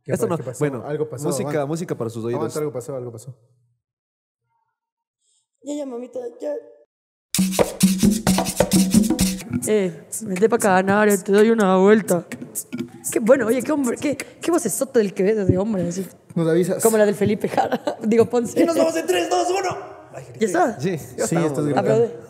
Esto no, ¿Qué pasó? bueno, Algo pasó. música para sus oídos. Aguanta, algo pasó, algo pasó. Ya, mamita, ya. Vente para acá, Nario, te doy una vuelta. Qué bueno, oye, qué hombre, qué vocesota del que ves de hombre, así. Nos avisas. Como la del Felipe Jara. Digo, Ponce. Y nos vamos en 3, 2, 1. ¿Ya está? Sí, Sí, estás gritando. Aplaude.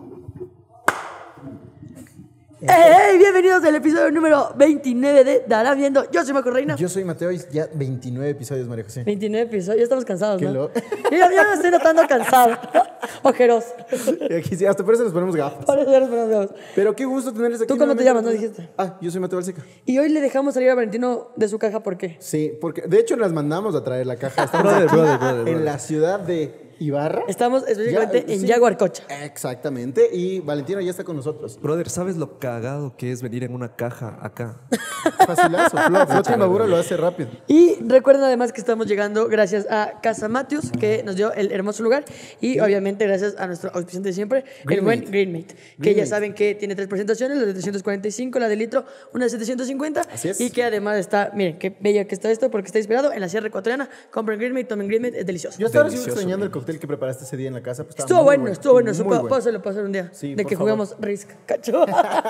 ¡Hey! Bienvenidos al episodio número 29 de Darán Viendo. Yo soy Marco Reina. Yo soy Mateo y ya 29 episodios, María José. 29 episodios, ya estamos cansados, Qué ¿no? loco. Ya me estoy notando cansado. Ojeroso. Y aquí sí, hasta por eso nos ponemos gafas. Por eso ya nos ponemos. Pero qué gusto tenerles aquí. ¿Tú cómo te llamas, no dijiste? Ah, yo soy Mateo Balseca. Y hoy le dejamos salir a Valentino de su caja, ¿por qué? Sí, porque de hecho las mandamos a traer la caja. Estamos Brother, aquí brother. en la ciudad de Ibarra. Estamos específicamente Ya, en sí. Jaguar Cocha. Exactamente. Y Valentino ya está con nosotros. Brother, ¿sabes lo cagado que es venir en una caja acá? Facilazo. Flota Imbabura lo hace rápido. Y recuerden además que estamos llegando gracias a Casa Matius, que nos dio el hermoso lugar. Y obviamente gracias a nuestro auspiciante de siempre, el buen Greenmate. Que ya saben que tiene 3 presentaciones, la de 345, la de litro, una de 750. Así es. Y que además está, miren, qué bella que está esto, porque está inspirado en la Sierra Ecuatoriana. Compren Greenmate, tomen Greenmate, es delicioso. Yo estaba Delicioso, extrañando el cóctel que preparaste ese día en la casa. Pues, Estuvo bueno, estuvo bueno. Muy bueno. Pásalo un día. Sí, de por que favor. jugamos Risk, cacho.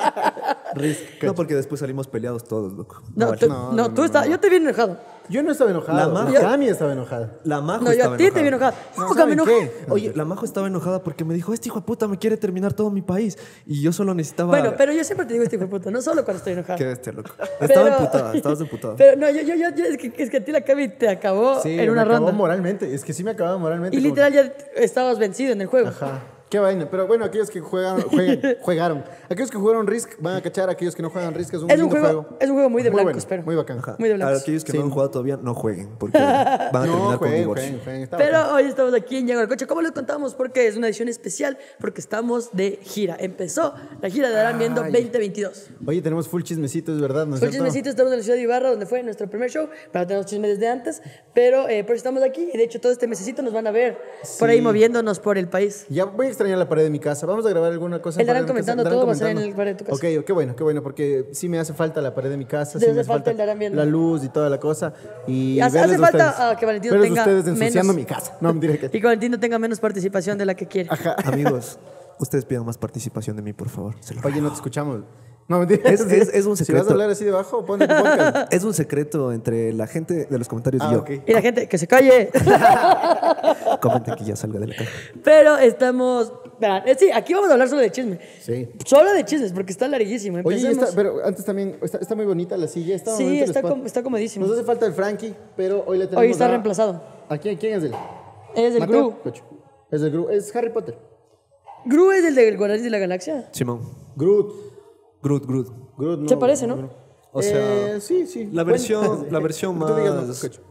No, porque después salimos peleados todos, loco. No, tú estás, yo te vi enojado. Yo no estaba enojado. La La Majo- Cami estaba enojada. La Majo No, yo estaba a ti te vi enojada. enojado. No, Nunca me ¿saben enojé. qué? Oye, la Majo estaba enojada porque me dijo, este hijo de puta me quiere terminar todo mi país. Y yo solo necesitaba... Bueno, pero yo siempre te digo este hijo de puta, no solo cuando estoy enojado. Qué bestia, loco. Estaba emputada, estabas emputada. Pero no, es que a ti la Cami te acabó Sí, en una me acabó ronda. moralmente. Es que sí me acababa moralmente. Y como literal ya estabas vencido en el juego. Ajá. Qué vaina. Pero bueno, aquellos que jugaron. Aquellos que jugaron Risk van a cachar. Aquellos que no juegan Risk es un lindo juego. Es un juego muy de blancos, bueno, pero. muy bacán. Ajá. muy de A blancos. aquellos que Sí. no han jugado todavía, no jueguen, porque van a terminar No, con jueguen, divorcio. jueguen. Está Pero bacán. hoy estamos aquí en Jaguar Coche. ¿Cómo les contamos? Porque es una edición especial, porque estamos de gira. Empezó la gira de Darán Viendo 2022. Oye, tenemos full chismecito, es verdad, ¿no es Por cierto? chismecito estamos en la ciudad de Ibarra, donde fue nuestro primer show, pero tenemos chismes desde antes, pero por eso estamos aquí y de hecho todo este mesecito nos van a ver por ahí moviéndonos por el país. Ya voy a extrañar la pared de mi casa. Vamos a grabar alguna cosa. El Darán pared de mi casa. comentando todo va a ser en la pared de tu casa. Ok, qué bueno, porque sí me hace falta la pared de mi casa. Te Sí hace me hace falta el Darán Viendo. la luz y toda la cosa. Y Hace verles a falta, ustedes. que Valentino Verles tenga ustedes ensuciando menos. mi casa. No, mentira que... Y que Valentino tenga menos participación de la que quiere. Ajá. Amigos, ustedes pidan más participación de mí, por favor. Se lo Oye, no te escuchamos. No, mentira. Es un Si vas secreto. a hablar así debajo, ponte tu podcast. Es un secreto entre la gente de los comentarios y yo. Ok. Y la gente, que se calle. Comenten que ya salga de la caja. Pero estamos... Verán, sí, aquí vamos a hablar solo de chisme. Sí. Solo de chismes, porque está larguísimo. Oye, y Empecemos. pero antes también, está muy bonita la silla. Está Sí, bonito el está, spot. está comodísimo. Nos hace falta el Frankie, pero hoy le tenemos Hoy está a- reemplazado. ¿A quién es él? Es el Mateo Gru. Cocho. Es el Gru. Es Harry Potter. Gru es el del Guardianes de la Galaxia. Simón. Groot. Groot. Groot no. Se parece, ¿no? O sea, sí. La versión Tú digas, más Cocho.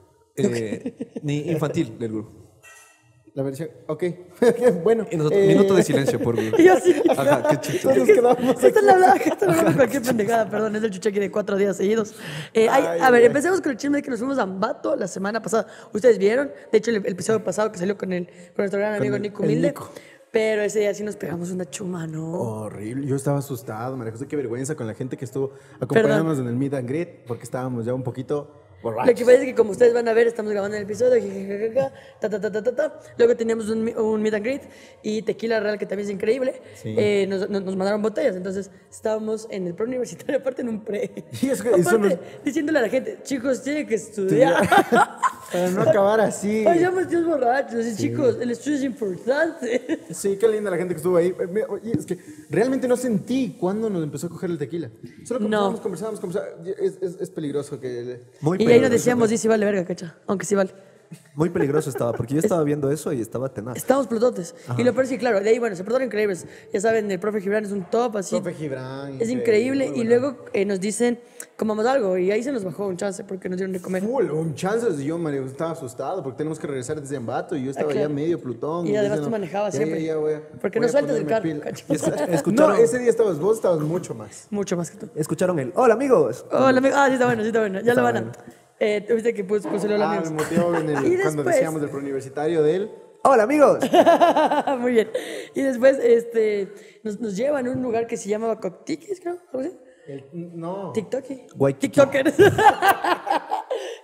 ni infantil del Groot. La versión. Ok. Bueno. Y nosotros, minuto de silencio por Groot. Y yo sí. Ajá, qué chistoso. Todos nos quedamos Esta es la verdad, esta es la verdad, cualquier pendejada, perdón, es el chuchequi de 4 días seguidos. A ver, empecemos con el chisme de que nos fuimos a Ambato la semana pasada. ¿Ustedes vieron? De hecho, el episodio pasado que salió con nuestro gran amigo Nico el Humilde. Nico. Pero ese día sí nos pegamos una chuma, ¿no? Horrible. Yo estaba asustado, María José. Qué vergüenza con la gente que estuvo acompañándonos en el meet and greet, porque estábamos ya un poquito borrachos. Lo que pasa es que como ustedes van a ver, estamos grabando el episodio, jijijajaja, ta. Luego teníamos un meet and greet y Tequila Real, que también es increíble. Sí. Nos mandaron botellas, entonces estábamos en el pre-universitario, aparte en un pre. Y es que Aparte, eso nos- diciéndole a la gente, chicos, tienen que estudiar. Para no acabar así. Vayamos tíos borrachos, y chicos, el estudio es importante. Sí, qué linda la gente que estuvo ahí. Oye, es que realmente no sentí cuándo nos empezó a coger el tequila. Solo No. conversábamos. Es peligroso que... Muy Y ahí nos peligroso. decíamos, sí vale verga, cacha, aunque sí vale. Muy peligroso estaba, porque yo estaba viendo eso y estaba tenaz. Estábamos plutotes. Y lo peor es que, claro, de ahí, bueno, se portaron increíbles. Ya saben, el profe Gibran es un top, así. Profe Gibran. Es increíble. muy Y bueno. luego nos dicen, comamos algo. Y ahí se nos bajó un chance porque nos dieron de comer. Un chance, yo, Mario, estaba asustado porque tenemos que regresar desde Ambato y yo estaba claro. ya medio Plutón. Y además diciendo, tú manejabas ya, siempre. ya, voy a- Porque voy no a sueltas el ponerme carro, pila. cacho. Escucharon, No, ese día vos estabas mucho más. Mucho más que tú. escucharon el hola amigos. Hola, amigo. Sí está bueno, sí está bueno. Ya lo van a... ¿Viste que puse el hola, Ah, amigos? me motivó en Y cuando después- decíamos del preuniversitario de él. Hola amigos. Muy bien. Y después nos llevan a un lugar que se llamaba Coctiquis, creo. ¿Algo así? No. TikToki. Waikiki. TikTokers.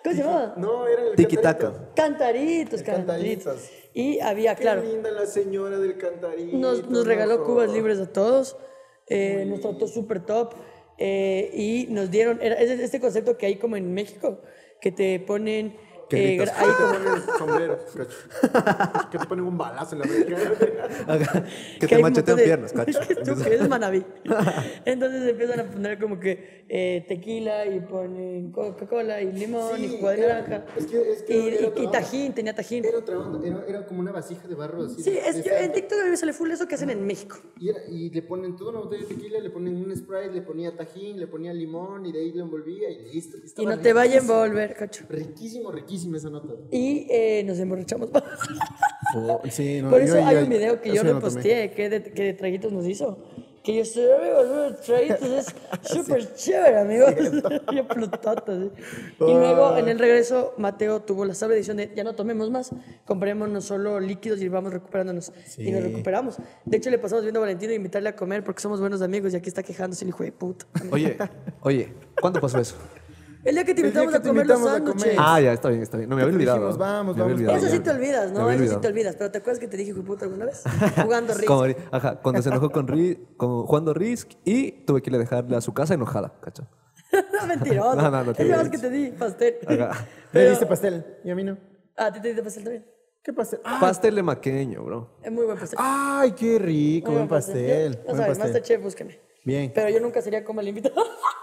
¿Cómo se llamaba? No, era el Tiki-taka. Cantarito. Cantaritos. Y había, claro, Qué linda la señora del cantarito. nos regaló no cubas jodas. libres a todos. Nos trató súper top. Y nos dieron, es este concepto que hay como en México, que te ponen... Que gritas, ahí como- te ponen el sombrero, cacho. Que te ponen un balazo en la frente. Que que hay te un montón machetean de- piernas, cacho. Es que tú que eres Manaví. Entonces empiezan a poner como que tequila y ponen Coca-Cola y limón y Sí, jugo de era- naranja. es que era otra Y onda. tajín, tenía tajín. Era otra onda, era como una vasija de barro así. Sí, de es que en TikTok a mí me sale full eso que hacen en México. y le ponen toda una botella de tequila, le ponen un Sprite, le ponía tajín, le ponía limón y de ahí lo envolvía y listo. Y Estaba no te vaya a riquísimo. envolver, cacho. Riquísima esa nota. Y nos emborrachamos. Sí, no, Por eso hay un video que yo reposteé que de traguitos nos hizo. Que yo estoy, amigos, traguitos es súper chévere, amigos. Yo plutota, sí. Y luego en el regreso, Mateo tuvo la sabia decisión de ya no tomemos más, comprémonos solo líquidos y vamos recuperándonos. Y nos recuperamos. De hecho, le pasamos viendo a Valentino e invitarle a comer porque somos buenos amigos y aquí está quejándose el hijo de puta. Oye, ¿cuándo pasó eso? El día que te El día invitamos que a te comer los invitamos a comer. sándwiches. Ah, ya, está bien, está bien. No me había te olvidado. dijimos, vamos, Me había vamos. olvidado Eso ya. sí te olvidas, Me ¿no? había Eso sí olvidado. te olvidas. Pero ¿te acuerdas que te dije hijo de puta alguna vez? Jugando Risk. Como, ajá, cuando se enojó con jugando Risk y tuve que ir a dejarle a su casa enojada, ¿cacho? Mentiroso. No, Es la vez que te di pastel. Ajá. Me diste pastel y a mí no. Ah, ¿a ti te diste pastel también? ¿Qué pastel? Pastel de maqueño, bro. Es muy buen pastel. Ay, qué rico, Muy buen pastel. Ya Buen sabes, pastel. Masterchef, búsqueme. Bien. Pero yo nunca sería como el invitado.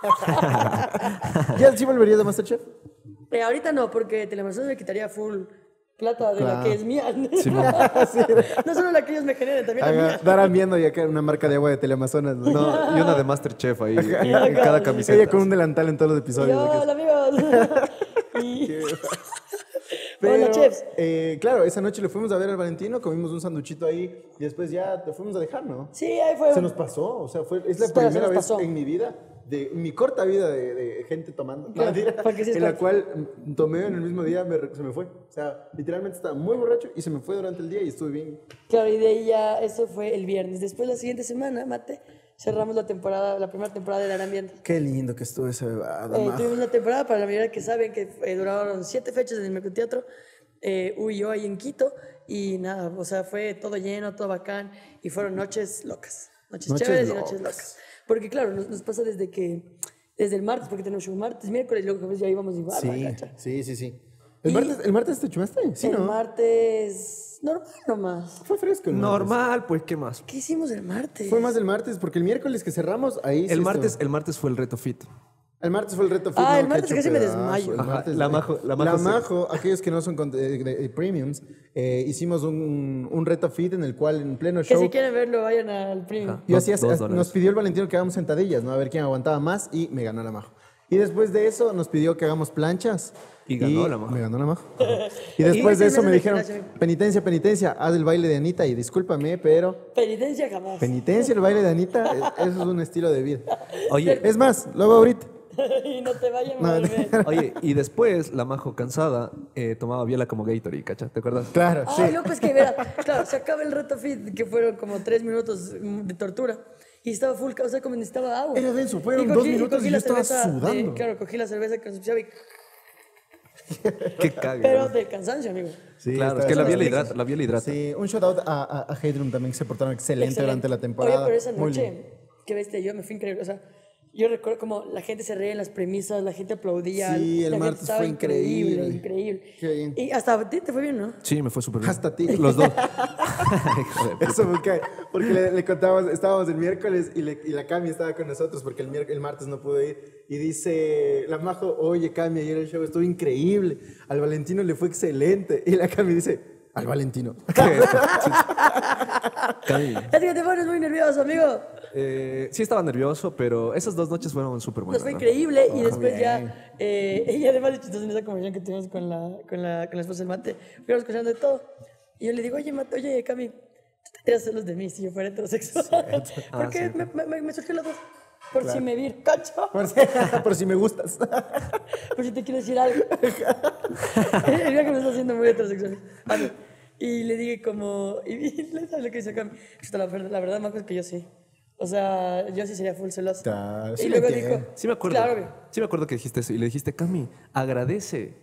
¿Ya sí volverías de Masterchef? Ahorita no, porque Teleamazonas me quitaría full plata de la Claro. que es mía. No solo la que ellos me generen, también la mía. Darán viendo ya que una marca de agua de Teleamazonas. ¿no? No, y una de Masterchef ahí, en cada camiseta. Ella con un delantal en todos los episodios. ¿no? Hola, amigos. Y- Pero, Hola, chefs. claro, esa noche le fuimos a ver al Valentino, comimos un sanduchito ahí y después ya te fuimos a dejar, ¿no? Sí, ahí fue. Se nos pasó, o sea, es la Pero se primera nos vez pasó. en mi vida, mi corta vida de gente tomando, no, Claro, mentira, porque sí es en la corta. cual tomé en el mismo día, se me fue. O sea, literalmente estaba muy borracho y se me fue durante el día y estuve bien. Claro, y de ahí ya, eso fue el viernes. Después, la siguiente semana, Mate, cerramos la primera temporada de La Ambiente. Qué lindo que estuvo esa bebada, Tuvimos una temporada, para la mayoría que saben, que duraron 7 fechas en el Mercoteatro. Uy, yo ahí en Quito. Y nada, o sea, fue todo lleno, todo bacán. Y fueron noches locas. Noches Noches chéveres y locas. noches locas. Porque claro, nos pasa desde el martes, porque tenemos show martes, miércoles, y luego jueves ya íbamos igual. Sí. ¿El martes te chumaste? Sí, El ¿no? martes, normal nomás. Fue fresco el martes. Normal, pues, ¿qué más? ¿Qué hicimos el martes? Fue más el martes, porque el miércoles que cerramos, ahí sí El estuvo. martes fue el reto fit. El martes fue el reto fit. Ah, ¿no? el martes Qué casi me pedazo, desmayo. el Ajá, martes, la eh. Majo La se- Majo, aquellos que no son de premiums, hicimos un reto fit en el cual en pleno Que show... si quieren verlo, vayan al premium. Yo hacía, $2. nos pidió el Valentino que hagamos sentadillas, ¿no? A ver quién aguantaba más y me ganó la Majo. Y después de eso nos pidió que hagamos planchas. Y ganó la Majo. Me ganó la Majo. Y después de Y- eso me y- dijeron, penitencia, haz el baile de Anita y discúlpame, pero Penitencia jamás. penitencia, el baile de Anita, eso es un estilo de vida. Oye, Es más, lo hago ahorita. Y no te vayan No, a volver. oye, y después la Majo cansada tomaba biela como Gatorade, ¿cacha? ¿Te acuerdas? Claro, sí. Ay, no, pues que verá, claro, se acaba el reto fit, que fueron como 3 minutos de tortura. Y estaba full, o sea, como necesitaba agua. Era denso, fueron Y 2 minutos y yo la estaba cerveza sudando. claro, cogí la cerveza que nos echaba y... Qué cague. Pero ¿no? del cansancio, amigo. Sí, Claro, está- es que la está- biela hidrata, la biela hidrata. Sí, un shout out a Headroom también que se portaron excelente durante la temporada. Oye, pero esa Muy lindo. noche, que bestia, yo me fui increíble. O sea, yo recuerdo como la gente se reía en las premisas, la gente aplaudía. Sí, el la gente martes estaba fue increíble. increíble. Qué bien. Y hasta a ti te fue bien, ¿no? Sí, me fue súper bien. Hasta a ti. Los dos. Hijo de puta. Eso porque le contábamos, estábamos el miércoles y la Cami estaba con nosotros porque el martes no pudo ir. Y dice la Majo, oye Cami, ayer el show estuvo increíble. Al Valentino le fue excelente. Y la Cami dice, al Valentino. Cami, Es que te pones muy nervioso, amigo. sí estaba nervioso, pero esas 2 noches fueron súper Nos buenas. fue ¿no? increíble y después ya, y además de chistoso en esa conversación que tuvimos con la esposa del Mate, fuimos escuchando de todo. Y yo le digo, oye, Mate, oye, Cami, tú tendrías celos de mí si yo fuera heterosexual. Porque sí. me surgió la duda. Por si me vir, cacho. Por si me gustas. Por si te quiero decir algo. El día que me está haciendo muy heterosexual. A mí. Y le dije como, y le sabes lo que dice Cami. La verdad, más es que yo sí. O sea, yo sí sería full celoso. Claro, sí Y lo luego entiendo. dijo, Sí me acuerdo. Claro, obvio. Sí me acuerdo que dijiste eso. Y le dijiste, Cami, agradece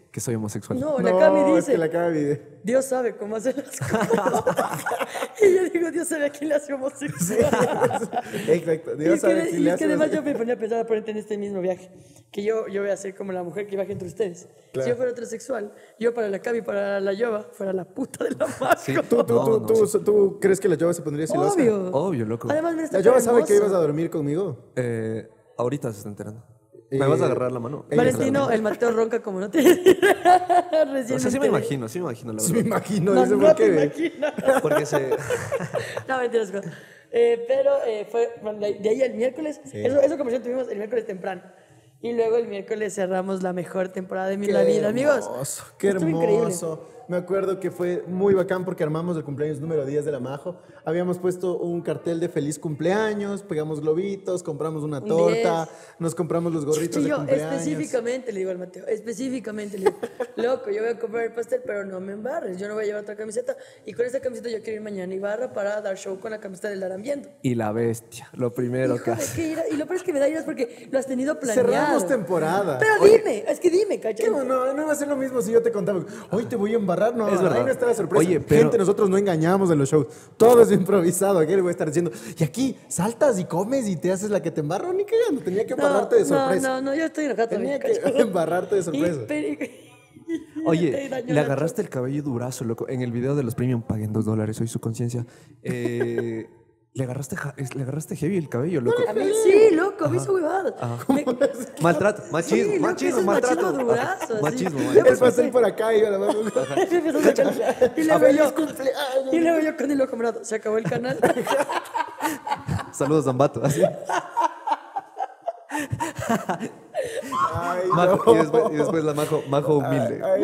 que soy homosexual. No, la Cami es dice, que la Cami. Dios sabe cómo hacer las cosas. Y yo digo, Dios sabe a quién le hace homosexual. Exacto. Y Dios es sabe que, si y le es que hace además yo me ponía a pensar, ponerte en este mismo viaje, que yo voy a ser como la mujer que viaje entre ustedes. Claro. Si yo fuera heterosexual, yo para la Cami, para la Yoba, fuera la puta de la marca. Sí. ¿Tú crees que la Yoba se pondría celosa? Obvio. Obvio, loco. Además, mira, está La Yoba tan sabe que hermoso. ibas a dormir conmigo. Ahorita se está enterando. ¿Me vas a agarrar la mano? Valentino, el Mateo ronca como no te... Recién O sea, sí me enteré. imagino, la Sí, me verdad. imagino. No, dice, no ¿por te qué? imaginas. Porque se... No, mentiras, Juan. Pero fue bueno, de ahí el miércoles, esa conversación tuvimos el miércoles temprano. Y luego el miércoles cerramos la mejor temporada de la vida, amigos. Qué Estuvo increíble. hermoso. Me acuerdo que fue muy bacán porque armamos el cumpleaños número 10 de la Majo. Habíamos puesto un cartel de feliz cumpleaños, pegamos globitos, compramos una torta, 10. nos compramos los gorritos Sí, de yo cumpleaños. específicamente le digo al Mateo, específicamente le digo, loco, yo voy a comprar el pastel, pero no me embarres, yo no voy a llevar otra camiseta. Y con esta camiseta yo quiero ir mañana a Ibarra para dar show con la camiseta del Darán Viendo. Y la bestia, lo primero que Hijo de hace. qué ira. Y lo peor es que me da iras porque lo has tenido planeado. Cerramos temporada. Pero dime, es que dime, ¿cachai? ¿Qué? No iba a ser lo mismo si yo te contaba, hoy te voy a embarrar, no, Es verdad. ahí no está la sorpresa. Oye, pero- Gente, nosotros no engañamos en los shows, todo es improvisado, aquí le voy a estar diciendo, y aquí saltas y comes y te haces la que te embarro, ni cagando, tenía que embarrarte de sorpresa. No, yo estoy enojado Tenía también, que ¿cachai? embarrarte de sorpresa. Oye, Te dañó le la agarraste el cabello durazo, loco. En el video de los premium paguen $2, soy su conciencia. Le agarraste heavy el cabello, loco. A mí sí, loco, me hizo huevadas. Maltrato, machismo, Sí, loco, machismo, ese es maltrato. machismo durazo, así. Machismo, Yo machismo. El pastel por acá y a la mano. y luego yo, y luego yo con el ojo morado, se acabó el canal. Saludos, Zambato. Así. Ay, Majo, no. y después la Majo humilde. Ay, no.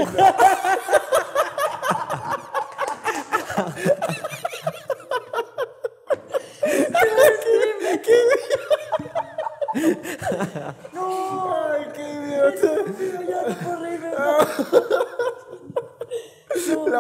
Ay, qué idiota. Ya no puedo reírme. La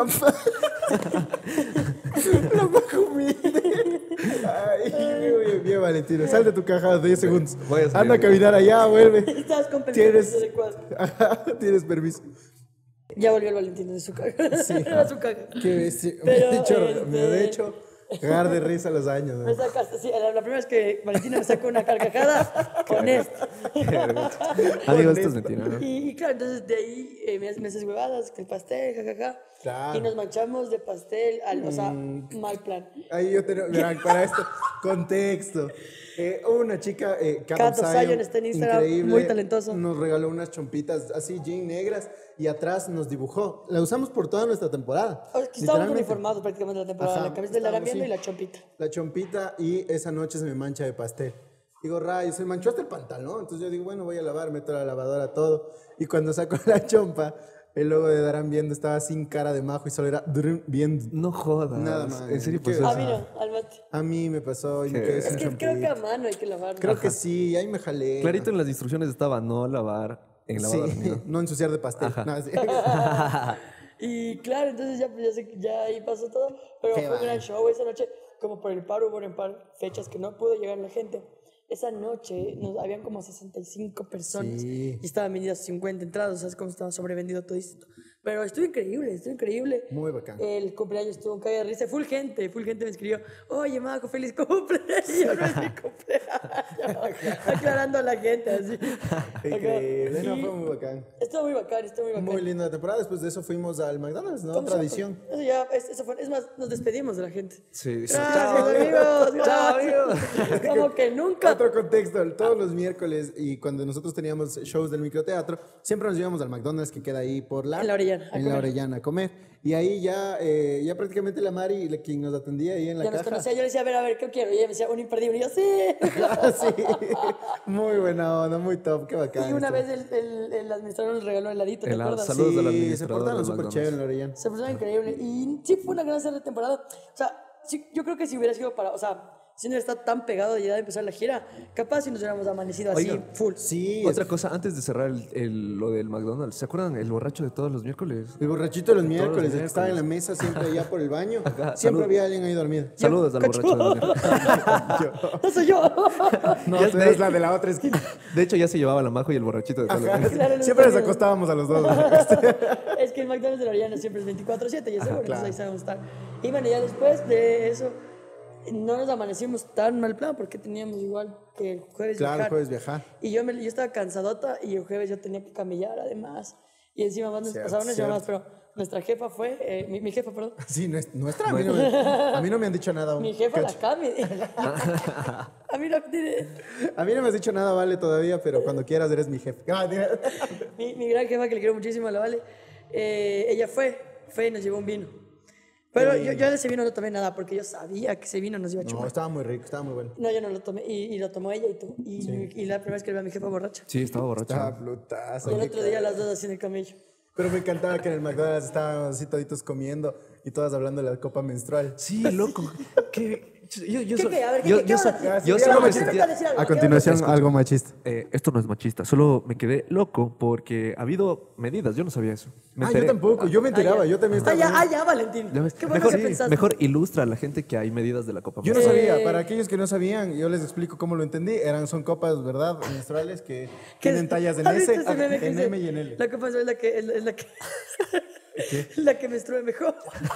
Majo humilde. Ay, bien, Valentino. Sal de tu caja de 10 segundos. Voy a salir. Anda a caminar allá, vuelve. Estás con Tienes, adecuado. tienes permiso. Ya volvió el Valentín de su caga. Sí. A su caga. Qué bestia. Pero, Me he hecho cagar de risa a los años. Me ¿no? sacaste, sí, la primera vez que Valentina me sacó una carcajada con esto. Amigo, esto es mentira, ¿no? Y claro, entonces de ahí me haces huevadas, que el pastel, jajaja. Claro. Y nos manchamos de pastel, o sea, mal plan. Ahí yo tengo, verán, para esto, contexto. Una chica, Cato Zion está en Instagram, muy talentosa. nos regaló unas chompitas así, jean negras, y atrás nos dibujó. La usamos por toda nuestra temporada. Ahora que estábamos Literalmente. uniformados prácticamente la temporada, Ajá, la camisa del Arambiendo estábamos, y sí. la chompita. La chompita, y esa noche se me mancha de pastel. Digo, rayos, se manchó hasta el pantalón. Entonces yo digo, bueno, voy a lavar, meto a la lavadora todo. Y cuando saco la chompa, el logo de Darán Viendo estaba sin cara de Majo y solo era Drun Viendo. No jodas. Nada más. En serio, ¿Qué? pues A eso. mí no, al mate. A mí me pasó y me ¿Qué? quedé Es sin que chompita. creo que a mano hay que lavarlo. Creo que sí, ahí me jalé. Clarito en las instrucciones estaba no lavar en Sí, lavadora. ¿no? no ensuciar de pastel. No, sí. Y claro, entonces ya, pues, ya ahí pasó todo. Pero Qué fue un gran va. show esa noche. Como por el paro, hubo un par fechas que no pudo llegar la gente. Esa noche habían como 65 personas Sí. y estaban vendidas 50 entradas. ¿Sabes cómo estaba sobrevendido todo esto? Pero estuvo increíble, estuvo increíble. Muy bacán. El cumpleaños estuvo un cague de risa. Full gente me escribió: oye, Majo, feliz cumple. Y yo, no es mi cumpleaños. Aclarando a la gente así. Increíble. No, Y fue muy bacán. Estuvo muy bacán, estuvo muy bacán. Muy linda la temporada. Después de eso fuimos al McDonald's, ¿no? Como Tradición. siempre. Eso ya, eso fue, es más, nos despedimos de la gente. Sí, sí. Gracias, amigos. Chao, Gracias. Como que nunca. Otro contexto, todos los miércoles y cuando nosotros teníamos shows del microteatro, siempre nos íbamos al McDonald's que queda ahí por la... En la Orellana, a En comer. la Orellana, a comer. Y ahí ya, ya prácticamente la Mari, quien nos atendía ahí en la Ya nos caja. conocía, yo le decía, a ver, ¿qué quiero? Y ella me decía, un imperdible. Y yo, sí. Sí, muy buena onda, muy top, qué bacán. Y una esto. vez el administrador nos regaló heladito, ¿te acuerdas? Saludos al Sí, se administrador portaron del súper McDonald's. chévere en la Orellana. Se puso increíble. Y sí, fue una gran serie de temporada. O sea, sí, yo creo que si hubiera sido para, o sea, si no hubiera estado tan pegado ya de empezar la gira, capaz si nos hubiéramos amanecido así, Oiga, full. Sí, Otra cosa, antes de cerrar lo del McDonald's, ¿se acuerdan el borracho de todos los miércoles? el borrachito de los Todos los miércoles, el que estaba en la mesa siempre allá por el baño. Ajá, Siempre salud. había alguien ahí dormido. Saludos al borracho de los miércoles. ¡No soy yo! No, Ya tú sé. eres la de la otra esquina. De hecho, ya se llevaba la Majo y el borrachito de todos los miércoles. Claro, Siempre nos también. acostábamos a los dos. Es que el McDonald's de la Oriana siempre es 24/7, ya seguro, claro. entonces ahí sabemos estar. Y bueno, ya después de eso, no nos amanecimos tan mal plan porque teníamos igual que el jueves Claro, viajar. jueves viajar. Y yo estaba cansadota y el jueves yo tenía que camellar además. Y encima más nos Cierto, pasaban unas llamadas, cierto. pero nuestra jefa fue, mi jefa, perdón, Sí, nuestra. A mí no me han dicho nada aún. mi jefa la Cacho. Cami. A mí no tiene... A mí no me has dicho nada, Vale, todavía, pero cuando quieras eres mi jefe. Mi gran jefa, que le quiero muchísimo, la Vale, ella fue y nos llevó un vino. Pero yo de ese vino no tomé nada porque yo sabía que ese vino nos iba a No, chupar. estaba muy rico, estaba muy bueno. No, yo no lo tomé. Y lo tomó ella y tú. Y la primera vez que le vi a mi jefa borracha. Sí, estaba borracho. Estaba plutazo. Y el otro día las dos así en el camello. Pero me encantaba que en el McDonald's estábamos así toditos comiendo y todas hablando de la copa menstrual. Sí, loco. ¿Qué? Yo ¿Qué, so- qué? A ver, ¿qué, yo- qué, qué yo onda? so- Sí, yo sí, solo me vamos a sentía... decir algo. A continuación, algo machista. Esto no es machista, solo me quedé loco porque ha habido medidas, yo no sabía eso. Me Ah, yo enteré. tampoco, yo me enteraba, yo también estaba. Ya, Valentín. Ya ves, Qué bueno mejor, que pensaste. mejor ilustra a la gente que hay medidas de la Copa Yo no Mundial. sabía, para aquellos que no sabían, yo les explico cómo lo entendí. Son copas, ¿verdad? Menstruales que tienen tallas en ¿Has visto S, ese meme que en dice, M y en L. La copa es la que... Es la que... La que menstrua mejor.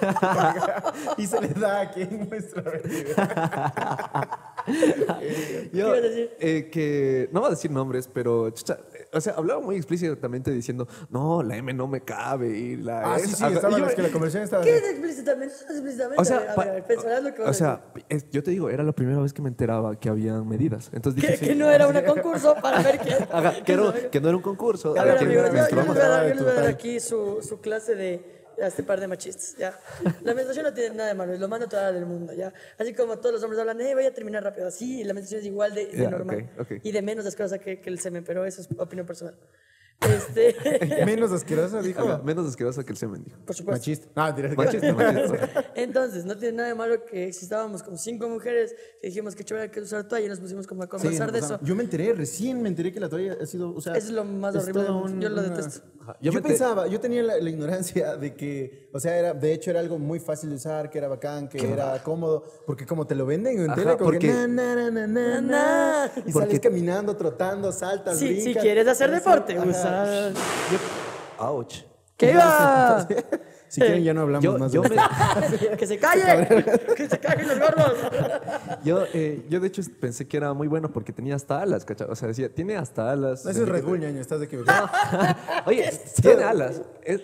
Y se le da aquí en nuestra bebida. Yo, ¿Qué ibas a decir? que no voy a decir nombres, pero chucha, o sea, hablaba muy explícitamente diciendo, no, la M no me cabe y la Ah, S. sí, sí, Ajá, estaba, y yo- es que la conversación estaba ¿Qué así. es explícitamente? No es explícitamente. o sea, a ver, pensarás lo que vas o a sea, yo te digo, era la primera vez que me enteraba que habían medidas. Entonces dije, decir. sí. Que no era un concurso para ver quién... Ajá, que no era un concurso. A ver, que amigos, yo menstruamos. les voy a dar, de yo les voy a dar total. aquí su clase de a este par de machistas, ¿ya? La menstruación no tiene nada de malo, es lo más natural del mundo, ¿ya? Así como todos los hombres hablan, voy a terminar rápido, así, la menstruación es igual de Ya, normal. ok. Y de menos asquerosa que el semen, pero eso es opinión personal. Menos asquerosa, dijo. Ajá, menos asqueroso que el semen, dijo. Por supuesto. Machista. Ah, directo. Machista. Entonces, no tiene nada de malo que si estábamos con 5 mujeres que dijimos que chévere que usar toalla y nos pusimos como a conversar de eso. Yo me enteré, recién me enteré que la toalla ha sido, o sea... Es lo más horrible del mundo. Yo lo detesto. Ajá, Yo, me te- pensaba, yo tenía la ignorancia de que, o sea, de hecho era algo muy fácil de usar, que era bacán, que era cómodo, porque como te lo venden en tele, como porque- que na, y Porque- sales caminando, trotando, saltas, Sí, si brincas. quieres hacer Eso, deporte, ajá. usa... Ouch. ¿Qué iba? Si quieren ya no hablamos Yo, más yo, de me- ¡Que se calle! ¡Que se callen los gordos! yo de hecho pensé que era muy bueno porque tenía hasta alas, ¿cachai? O sea, decía, tiene hasta alas. Eso es Red Bull, ñaño, estás equivocado. Oye, tiene alas.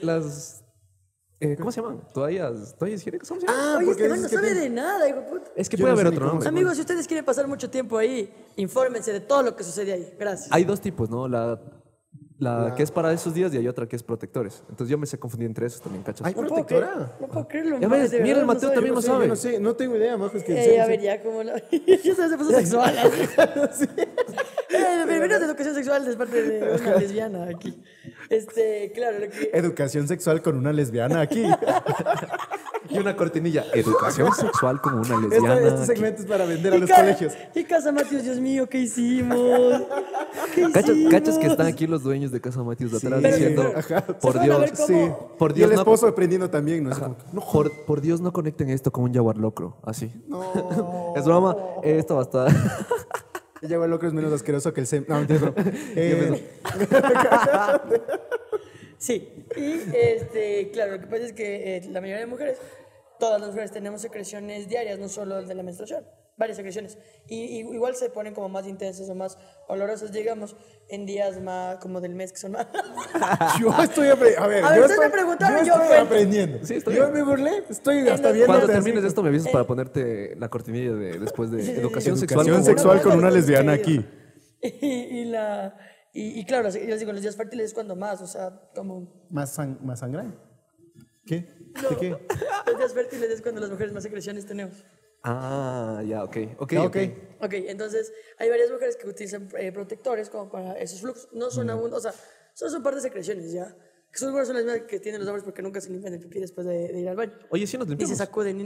¿Cómo se llaman? ¿Toallas higiénicas? ¿Cómo se llaman? Ah, Oye, porque este man no dices que sabe tiene- de nada, hijo de puta. Es que yo puede no sé haber ni otro cómo nombre. Amigos, si ustedes quieren pasar mucho tiempo ahí, infórmense de todo lo que sucede ahí. Gracias. Hay dos tipos, ¿no? La que es para esos días y hay otra que es protectores. Entonces yo me sé confundir entre esos también, ¿cachas? Ay, No puedo creer- protectora. No puedo creerlo. Ya man, ves, de mira, verdad, el Mateo no también sabe. lo sabe. Yo no sé, no tengo idea, majo, es que... A ver, ya, como la... Ya se puso sexual. así. Bienvenidos a Educación Sexual de parte de una lesbiana aquí. Claro, lo que... Educación sexual con una lesbiana aquí. Y una cortinilla. Educación sexual como una lesbiana. Este segmento es para vender a los Ca- colegios. Y Casa Matios, Dios mío, ¿qué hicimos? ¿Qué ¿Cachas que hicimos? están aquí los dueños de Casa Matius de atrás Pero- diciendo, pero- por se van a ver Dios, cómo- por Y Dios, el no, esposo aprendiendo también, ¿no? ajá, por Dios no conecten esto con un jaguar locro, así. Es broma, esto va a estar... El jaguar locro es menos asqueroso que el semen. No, mentira, no. Sí, y claro, lo que pasa es que la mayoría de mujeres, todas las mujeres tenemos secreciones diarias, no solo de la menstruación, varias secreciones. Y igual se ponen como más intensas o más olorosas, digamos, en días más como del mes que son más... Yo estoy aprendiendo. A ver, A ver, yo ustedes me preguntaron, yo estoy cuento. aprendiendo. Sí, está Yo bien. me burlé, estoy hasta Entonces, viendo. Cuando así termines como- esto me avisas para ponerte la cortinilla de después de educación sexual. Educación como- sexual con una lesbiana aquí. Y claro, yo les digo, los días fértiles es cuando más, o sea, como... ¿Más sangre? ¿Qué? ¿De qué? Los días fértiles es cuando las mujeres más secreciones tenemos. Ah, ya, ok. Ok, Ah, ok. Ok, entonces hay varias mujeres que utilizan protectores como para esos flujos. No son o sea, solo son parte de secreciones, ¿ya? Que son las mismas que tienen los hombres porque nunca se limpian el pipí después de ir al baño. Oye, sí nos Ni se limpiamos. sacuden ni nada.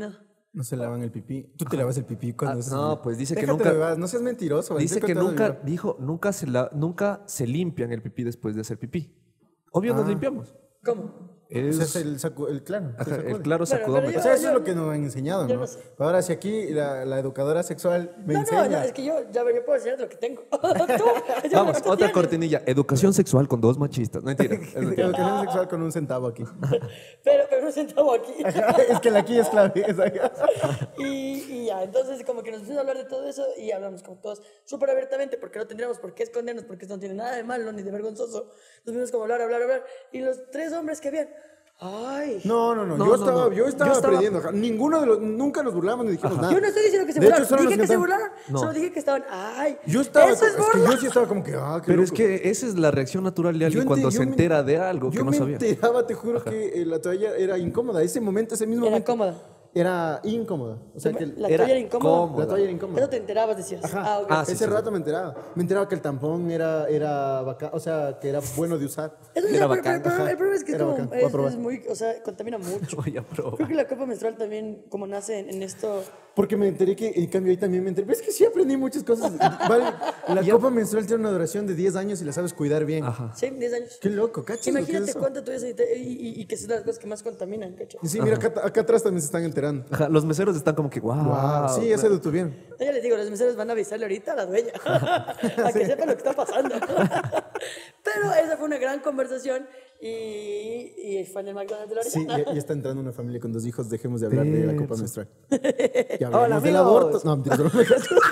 No se lavan el pipí. Tú te lavas el pipí cuando haces no, el- pues dice que Déjate nunca- de babas, no seas mentiroso. Valentín, Dice que cuéntanos nunca, bien. dijo, nunca se limpian el pipí después de hacer pipí. Obvio nos limpiamos. ¿Cómo? O sea, es el claro. Ajá, se sacude. el claro Bueno, sacudómetro. pero O sea, eso es lo que nos han enseñado, yo ¿no? no sé. Ahora, si aquí la educadora sexual me No, enseña. es que yo puedo enseñar lo que tengo. Tú, yo Vamos, lo que tú otra tienes. cortinilla. Educación sexual con 2 machistas. Mentira. Es mentira. Educación sexual con un centavo aquí. Pero un centavo aquí. Es que la aquí es clave. Y ya, entonces como que nos pusimos a hablar de todo eso y hablamos como todos súper abiertamente porque no tendríamos por qué escondernos porque esto no tiene nada de malo ni de vergonzoso. Nos vimos como hablar y los 3 hombres que habían, ay, No. Yo estaba aprendiendo. Ninguno de los. Nunca nos burlamos ni dijimos nada. yo no estoy diciendo que se De hecho, burlaron, solo dije nos que se sentamos. burlaron, solo dije que estaban, ay, Yo estaba. eso es Es que burla. yo sí estaba como que. Qué Pero es loco. que esa es la reacción natural de alguien Yo cuando ente- se yo me- entera de algo que yo no me sabía. enteraba, te juro que la toalla era incómoda. Ese momento, ese mismo Era momento. cómoda. Era incómoda. O sea que. La era toalla era incómoda. cómoda. La toalla era incómoda. Eso te enterabas, decías. Ajá. Ok. Ah, sí, Ese sí, rato me enteraba. Me enteraba que el tampón era bacán, o sea, que era bueno de usar. Eso Era pero bacán. el problema es que es Era como, bacán. Voy a probar. es muy, o sea, contamina mucho. Voy a probar. Creo que la copa menstrual también, como nace en esto, Porque me enteré que, en cambio, ahí también me enteré. Pero es que sí aprendí muchas cosas. Vale, la copa menstrual tiene una duración de 10 años y la sabes cuidar bien. Ajá. sí, 10 años. Qué loco, ¿cachas? lo que es Imagínate eso? cuánto tú y que es una de las cosas que más contaminan, ¿cacho? Y sí, mira, acá atrás también se están enterando. Ajá, los meseros están como que, wow. Wow, sí, ya se detuvieron. Ya les digo, los meseros van a avisarle ahorita a la dueña, a que sepan lo que está pasando. Pero esa fue una gran conversación y fue en el McDonald's de la Sí, orilla. ya está entrando una familia con 2 hijos. Dejemos de hablar de la copa menstrual. Ya Hola, hablamos del amigos. aborto. No, mentira, no me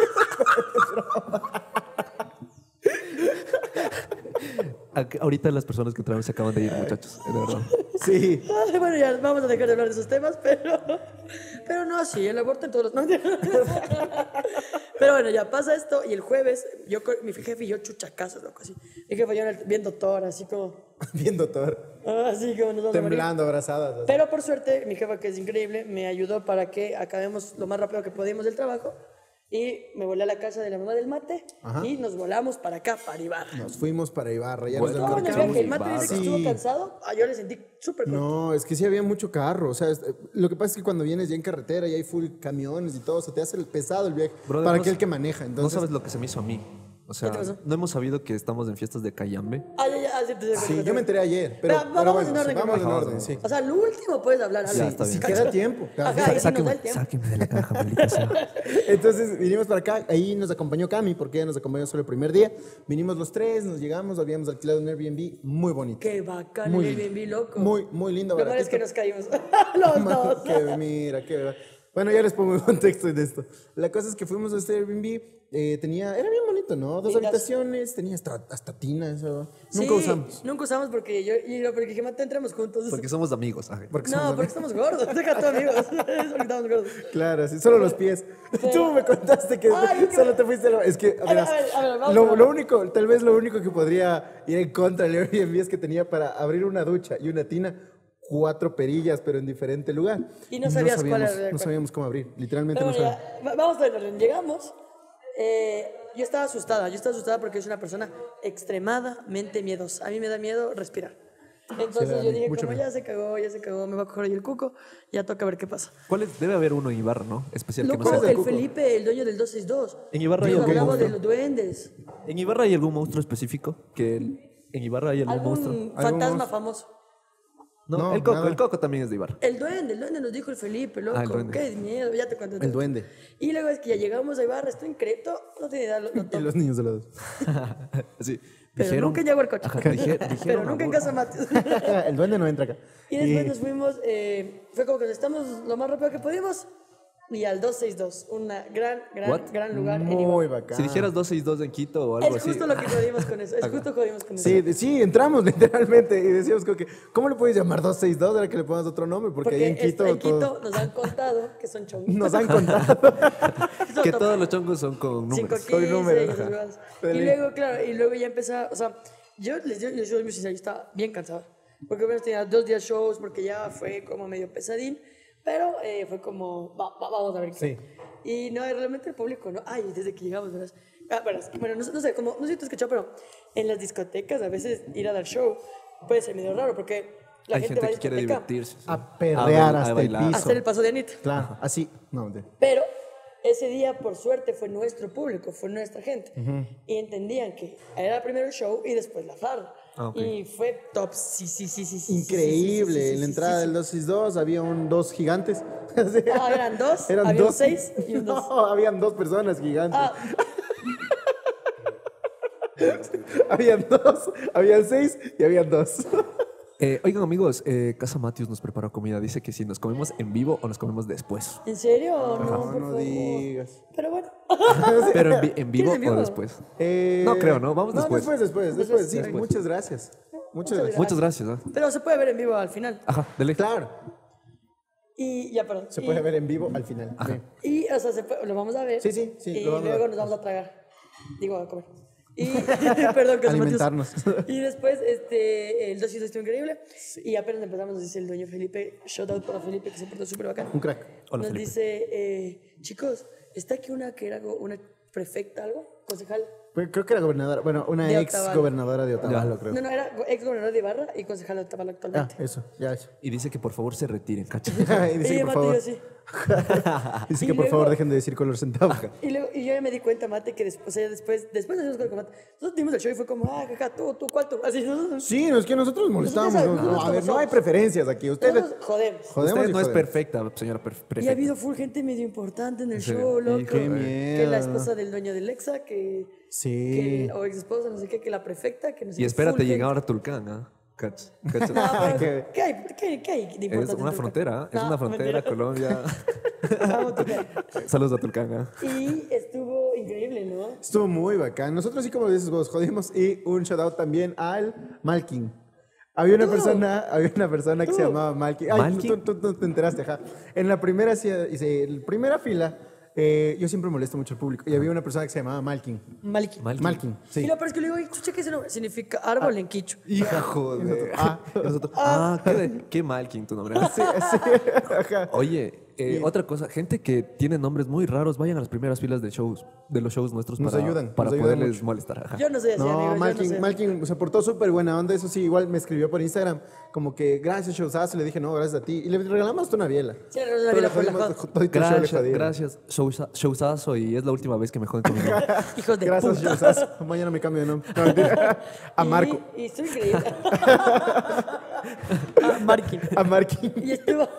Ahorita las personas que entraron se acaban de ir, muchachos. De verdad. Sí. Ay, bueno, ya vamos a dejar de hablar de esos temas, pero no, sí, el aborto en todos los... No, pero bueno, ya pasa esto y el jueves, mi jefe y yo chuchacazos, loco, así. Mi jefe y yo bien doctor, así como... Bien, doctor. Así como nos vamos a morir. Temblando, abrazadas. así. Pero por suerte, mi jefa, que es increíble, me ayudó para que acabemos lo más rápido que pudimos del trabajo. Y me volé a la casa de la mamá del mate Ajá. y nos volamos para acá, para Ibarra. Nos fuimos para Ibarra. Ya Bueno, nos No, en el embarcamos. viaje, el mate dice que Sí. estuvo cansado. Yo le sentí súper contento. No, es que sí había mucho carro. O sea, lo que pasa es que cuando vienes ya en carretera y hay full camiones y todo, se te hace pesado el viaje Brother, para no aquel s- que maneja. No Entonces, sabes lo que se me hizo a mí. O sea, ¿Qué te pasó? no hemos sabido que estamos en fiestas de Cayambe. sí, yo me enteré ayer. Pero, Vamos en bueno, orden, vamos en vamos, orden, sí. O sea, lo último puedes hablar. Ya, algo. está bien. Si queda tiempo. claro. Ajá, ahí sí nos da el tiempo. Sáquenme de la caja, maldita sea. Entonces vinimos para acá, ahí nos acompañó Cami, porque ella nos acompañó solo el primer día. Vinimos los 3, nos llegamos, habíamos alquilado un Airbnb muy bonito. Qué bacán Muy el lindo. Airbnb, loco. Muy lindo, Lo malo es baratito. que nos caímos. Los dos. Mira, qué. Bueno, ya les pongo el contexto de esto. La cosa es que fuimos a este Airbnb, era bien bonito, ¿no? 2 Y las- habitaciones, tenía hasta tina, eso. Sí, Nunca usamos. Nunca usamos porque porque dije, mate, entremos juntos. Porque somos amigos. ajá. Porque No, somos porque estamos gordos. Deja tú, amigos. Es porque estamos gordos. Claro, sí, solo los pies. Tú me contaste que Ay, qué- solo te fuiste. Es que, verás, a ver, vamos, lo vamos. único, tal vez lo único que podría ir en contra del Airbnb es que tenía para abrir una ducha y una tina 4 perillas, pero en diferente lugar. Y no sabías cuál sabíamos, era la no cual. sabíamos cómo abrir. Literalmente Pero no bueno, sabíamos. ya, vamos a ver, orden. Llegamos. Yo estaba asustada. Yo estaba asustada porque soy una persona extremadamente miedosa. A mí me da miedo respirar. Entonces da yo dije, mucho como miedo. ya se cagó, me va a coger ahí el cuco, ya toca ver qué pasa. Debe haber uno en Ibarra, ¿no? Especial que no Loco, sea. el Felipe, el dueño del 262. En Ibarra hay Nos algún hablaba de monstruo. los duendes. ¿En Ibarra hay algún monstruo específico? En Ibarra hay algún monstruo. Algún fantasma monstruo? famoso. No, No, el Coco. nada. El Coco también es de Ibarra. El duende nos dijo el Felipe, loco. el duende. Qué miedo, ya te cuento. El duende. Y luego es que ya llegamos a Ibarra, estoy increíble, no tiene idea, lo Y toco. los niños de los Sí. Pero nunca en Yaguarcocha. Ajá, Pero dijeron nunca en amor. Casa Matios. El duende no entra acá. Y después nos fuimos, fue como que nos estamos lo más rápido que pudimos. Y al 262, un What? gran lugar en Muy Ibarra. bacán. Si dijeras 262 en Quito o algo Es así. justo lo que jodimos con eso. Es justo jodimos con eso. Sí, entramos literalmente y decíamos como que, ¿cómo le puedes llamar 262 ahora que le pongas otro nombre? Porque, ahí en Quito, en Quito todo- nos han contado que son chongos. nos han contado. Que todos los chongos son con números. 515 números, y esas ajá. cosas. Feliz. Y luego, claro, y luego ya empezaba, o sea, yo soy muy sincero, yo estaba bien cansado. Porque apenas tenía 2 días shows, porque ya fue como medio pesadín, pero fue como, vamos a ver qué. Sí. Y no, realmente el público, ¿no? Ay, desde que llegamos, verás. Bueno, no sé, no sé si tú has escuchado, pero en las discotecas a veces ir a dar show puede ser medio raro, porque La Hay gente va que quiere discoteca divertirse. sí. A perrear A hasta el bailar. a piso. hacer el paso de Anita. Claro, así. No, Pero ese día, por suerte, fue nuestro público, fue nuestra gente. Y entendían que era primero el show y después la farra. Ah, ok. Y fue top, sí. increíble. En la entrada del 262 había dos gigantes. Ah, eran dos, Eran había un dos. 6 y un 2. No, habían dos personas gigantes. Ah, Habían dos, habían 6 y habían 2. Oigan, amigos, Casa Matius nos preparó comida. Dice que si nos comemos en vivo o nos comemos después. ¿en serio? No, No, por no favor. digas. Pero bueno. Pero en vivo en vivo? o después. No creo, ¿no? Vamos después. Después. Sí, Después. muchas gracias. Muchas gracias. Muchas gracias. ¿eh? Pero se puede ver en vivo al final. Ajá, dele. Claro, Y ya, perdón. se puede ver en vivo al final. Sí. Y, o sea, lo vamos a ver. Sí, Y lo vamos a luego ver. nos vamos a tragar. Digo, a comer. Y, perdón, que Alimentarnos. Y después, el 2 estuvo increíble. Y apenas empezamos, nos dice el dueño Felipe, shout out para Felipe, que se portó súper bacán. Un crack. Hola, Nos Felipe. dice, chicos, ¿está aquí una que era una prefecta, algo? Concejal. Creo que era gobernadora, bueno, una De ex Otavalo. gobernadora de Otavalo, creo. No, era ex gobernador de Ibarra y concejal de Otavalo Ah, actualmente. eso, ya eso. Y dice que por favor se retiren, cacha. Y dice Y que por Mate favor, yo sí. dice Y que por luego- favor dejen de decir color centavo. Y yo ya me di cuenta, Mate, que después, o sea, después nos dimos cuenta con Mate. Nosotros dimos el show y fue como, jaja, tú, ¿cuál tú? Así, nosotros Sí, no, es que nosotros molestábamos. Nosotros No, a ver, no hay preferencias aquí. Ustedes jodemos. jodemos Usted y no es jodemos. perfecta, señora Y ha perfecta. habido full gente medio importante en el serio? show, loco. Qué Que miedo. la esposa del dueño del Lexa, Sí. o ex esposa, no sé qué, que la prefecta, que no sé Y qué, espérate full llegar gente. a Tulcán, ¿ah? Cacha. Cacha. No, pero, ¿Qué? ¿qué hay de Es importante en una Tulcán? frontera, es No, una frontera, mentira. Colombia. Vamos, Tulcán. Saludos a Tulcán, ¿ah? Y estuvo increíble, ¿no? Estuvo muy bacán. Nosotros sí, como dices vos, jodimos. Y un shout out también al Malkin. Había una persona que se llamaba Malkin. Ay, ¿Malkin? tú te enteraste, ajá. En la primera fila, yo siempre molesto mucho al público. Y había una persona que se llamaba Malkin. Maliki. Malkin, Y sí. lo peor es que le digo, chucha, ¿qué ese nombre? Significa árbol en quicho. Hija, joder. Y nosotros, qué mal, King, tu nombre. Sí, ajá. Oye, otra cosa, gente que tiene nombres muy raros, vayan a las primeras filas de los shows nuestros Nos para, ayudan, para nos ayudan poderles mucho. molestar. Ajá. Yo no sé así, amigo. No, yo Malkin, no sé. Malkin se portó súper buena onda. Eso sí, igual me escribió por Instagram. Como que gracias, showzazo. Le dije, no, gracias a ti. Y le regalamos hasta una biela. Sí, le regalamos una biela por la Jodimos- joda. todito el show le Gracias, jodimos. gracias, showzazo, y es la última vez que me joden con mi nombre. Hijos de Gracias, puta. showzazo. Mañana me cambio de nombre. No, mentira. A Marco. Y estuvo increíble. A Markin. A Markin. Y estuvo...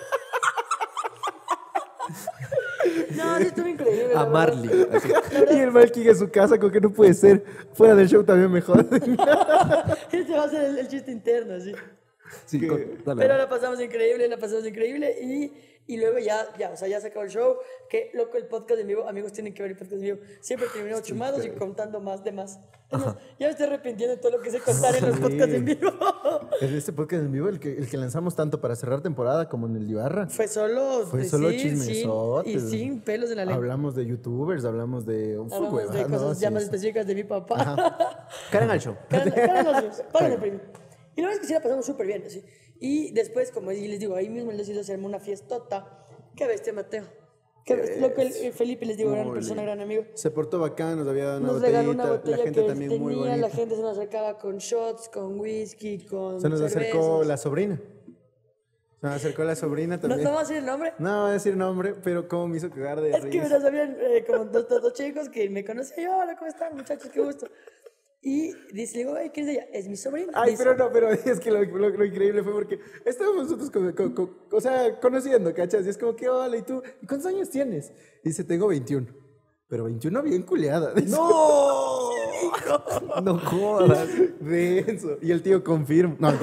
No, sí estuvo increíble. la A verdad. Marley. así. Y el Malkin en su casa, con que no puede ser. Fuera del show también me joden. Este va a ser el chiste interno, sí. Sí, dale. Pero la pasamos increíble y luego o sea, ya se acabó el show. Que loco el podcast en vivo, amigos, tienen que ver el podcast en vivo. Siempre terminamos chumados y contando más de más. Entonces, ya me estoy arrepintiendo de todo lo que sé contar en los podcasts en vivo. En este podcast en vivo, el que lanzamos tanto para cerrar temporada como en el Ibarra. Fue solo Chismesotes. y sin pelos en la lengua. Hablamos de youtubers, hablamos de un full Hablamos de huevada, cosas ¿no? ya Sí, más sí. específicas de mi papá. Karen al show. Cara los dos, paguen el premio. Y la verdad es que sí la pasamos súper bien. Así. Y después, como les digo, ahí mismo el decidió se armó una fiestota. Qué bestia, Mateo. Qué bestia. Lo que el Felipe, les digo, gran persona, gran amigo. Se portó bacán, nos había dado una Nos regaló botellita. una botella la gente que él también muy tenía, bonita. la gente se nos acercaba con shots, con whisky, con Se nos acercó cervezas. la sobrina. Se nos acercó la sobrina No, también. no vamos a decir el nombre. No voy a decir nombre, pero cómo me hizo cagar de Es que risa. verás, habían como dos chicos que me conocían. Yo, hola, ¿cómo están, muchachos? Qué gusto. Y dice, le digo, "Ay, ¿quién es ella? Es mi sobrina. Ay, Dice, pero es que lo increíble fue porque estábamos nosotros o sea, conociendo, ¿cachas? Y es como que, hola, ¿y tú? ¿Y cuántos años tienes? Dice, tengo 21. Pero 21 bien culeada. Dice, ¡No! No jodas. denso. Y el tío confirma. No,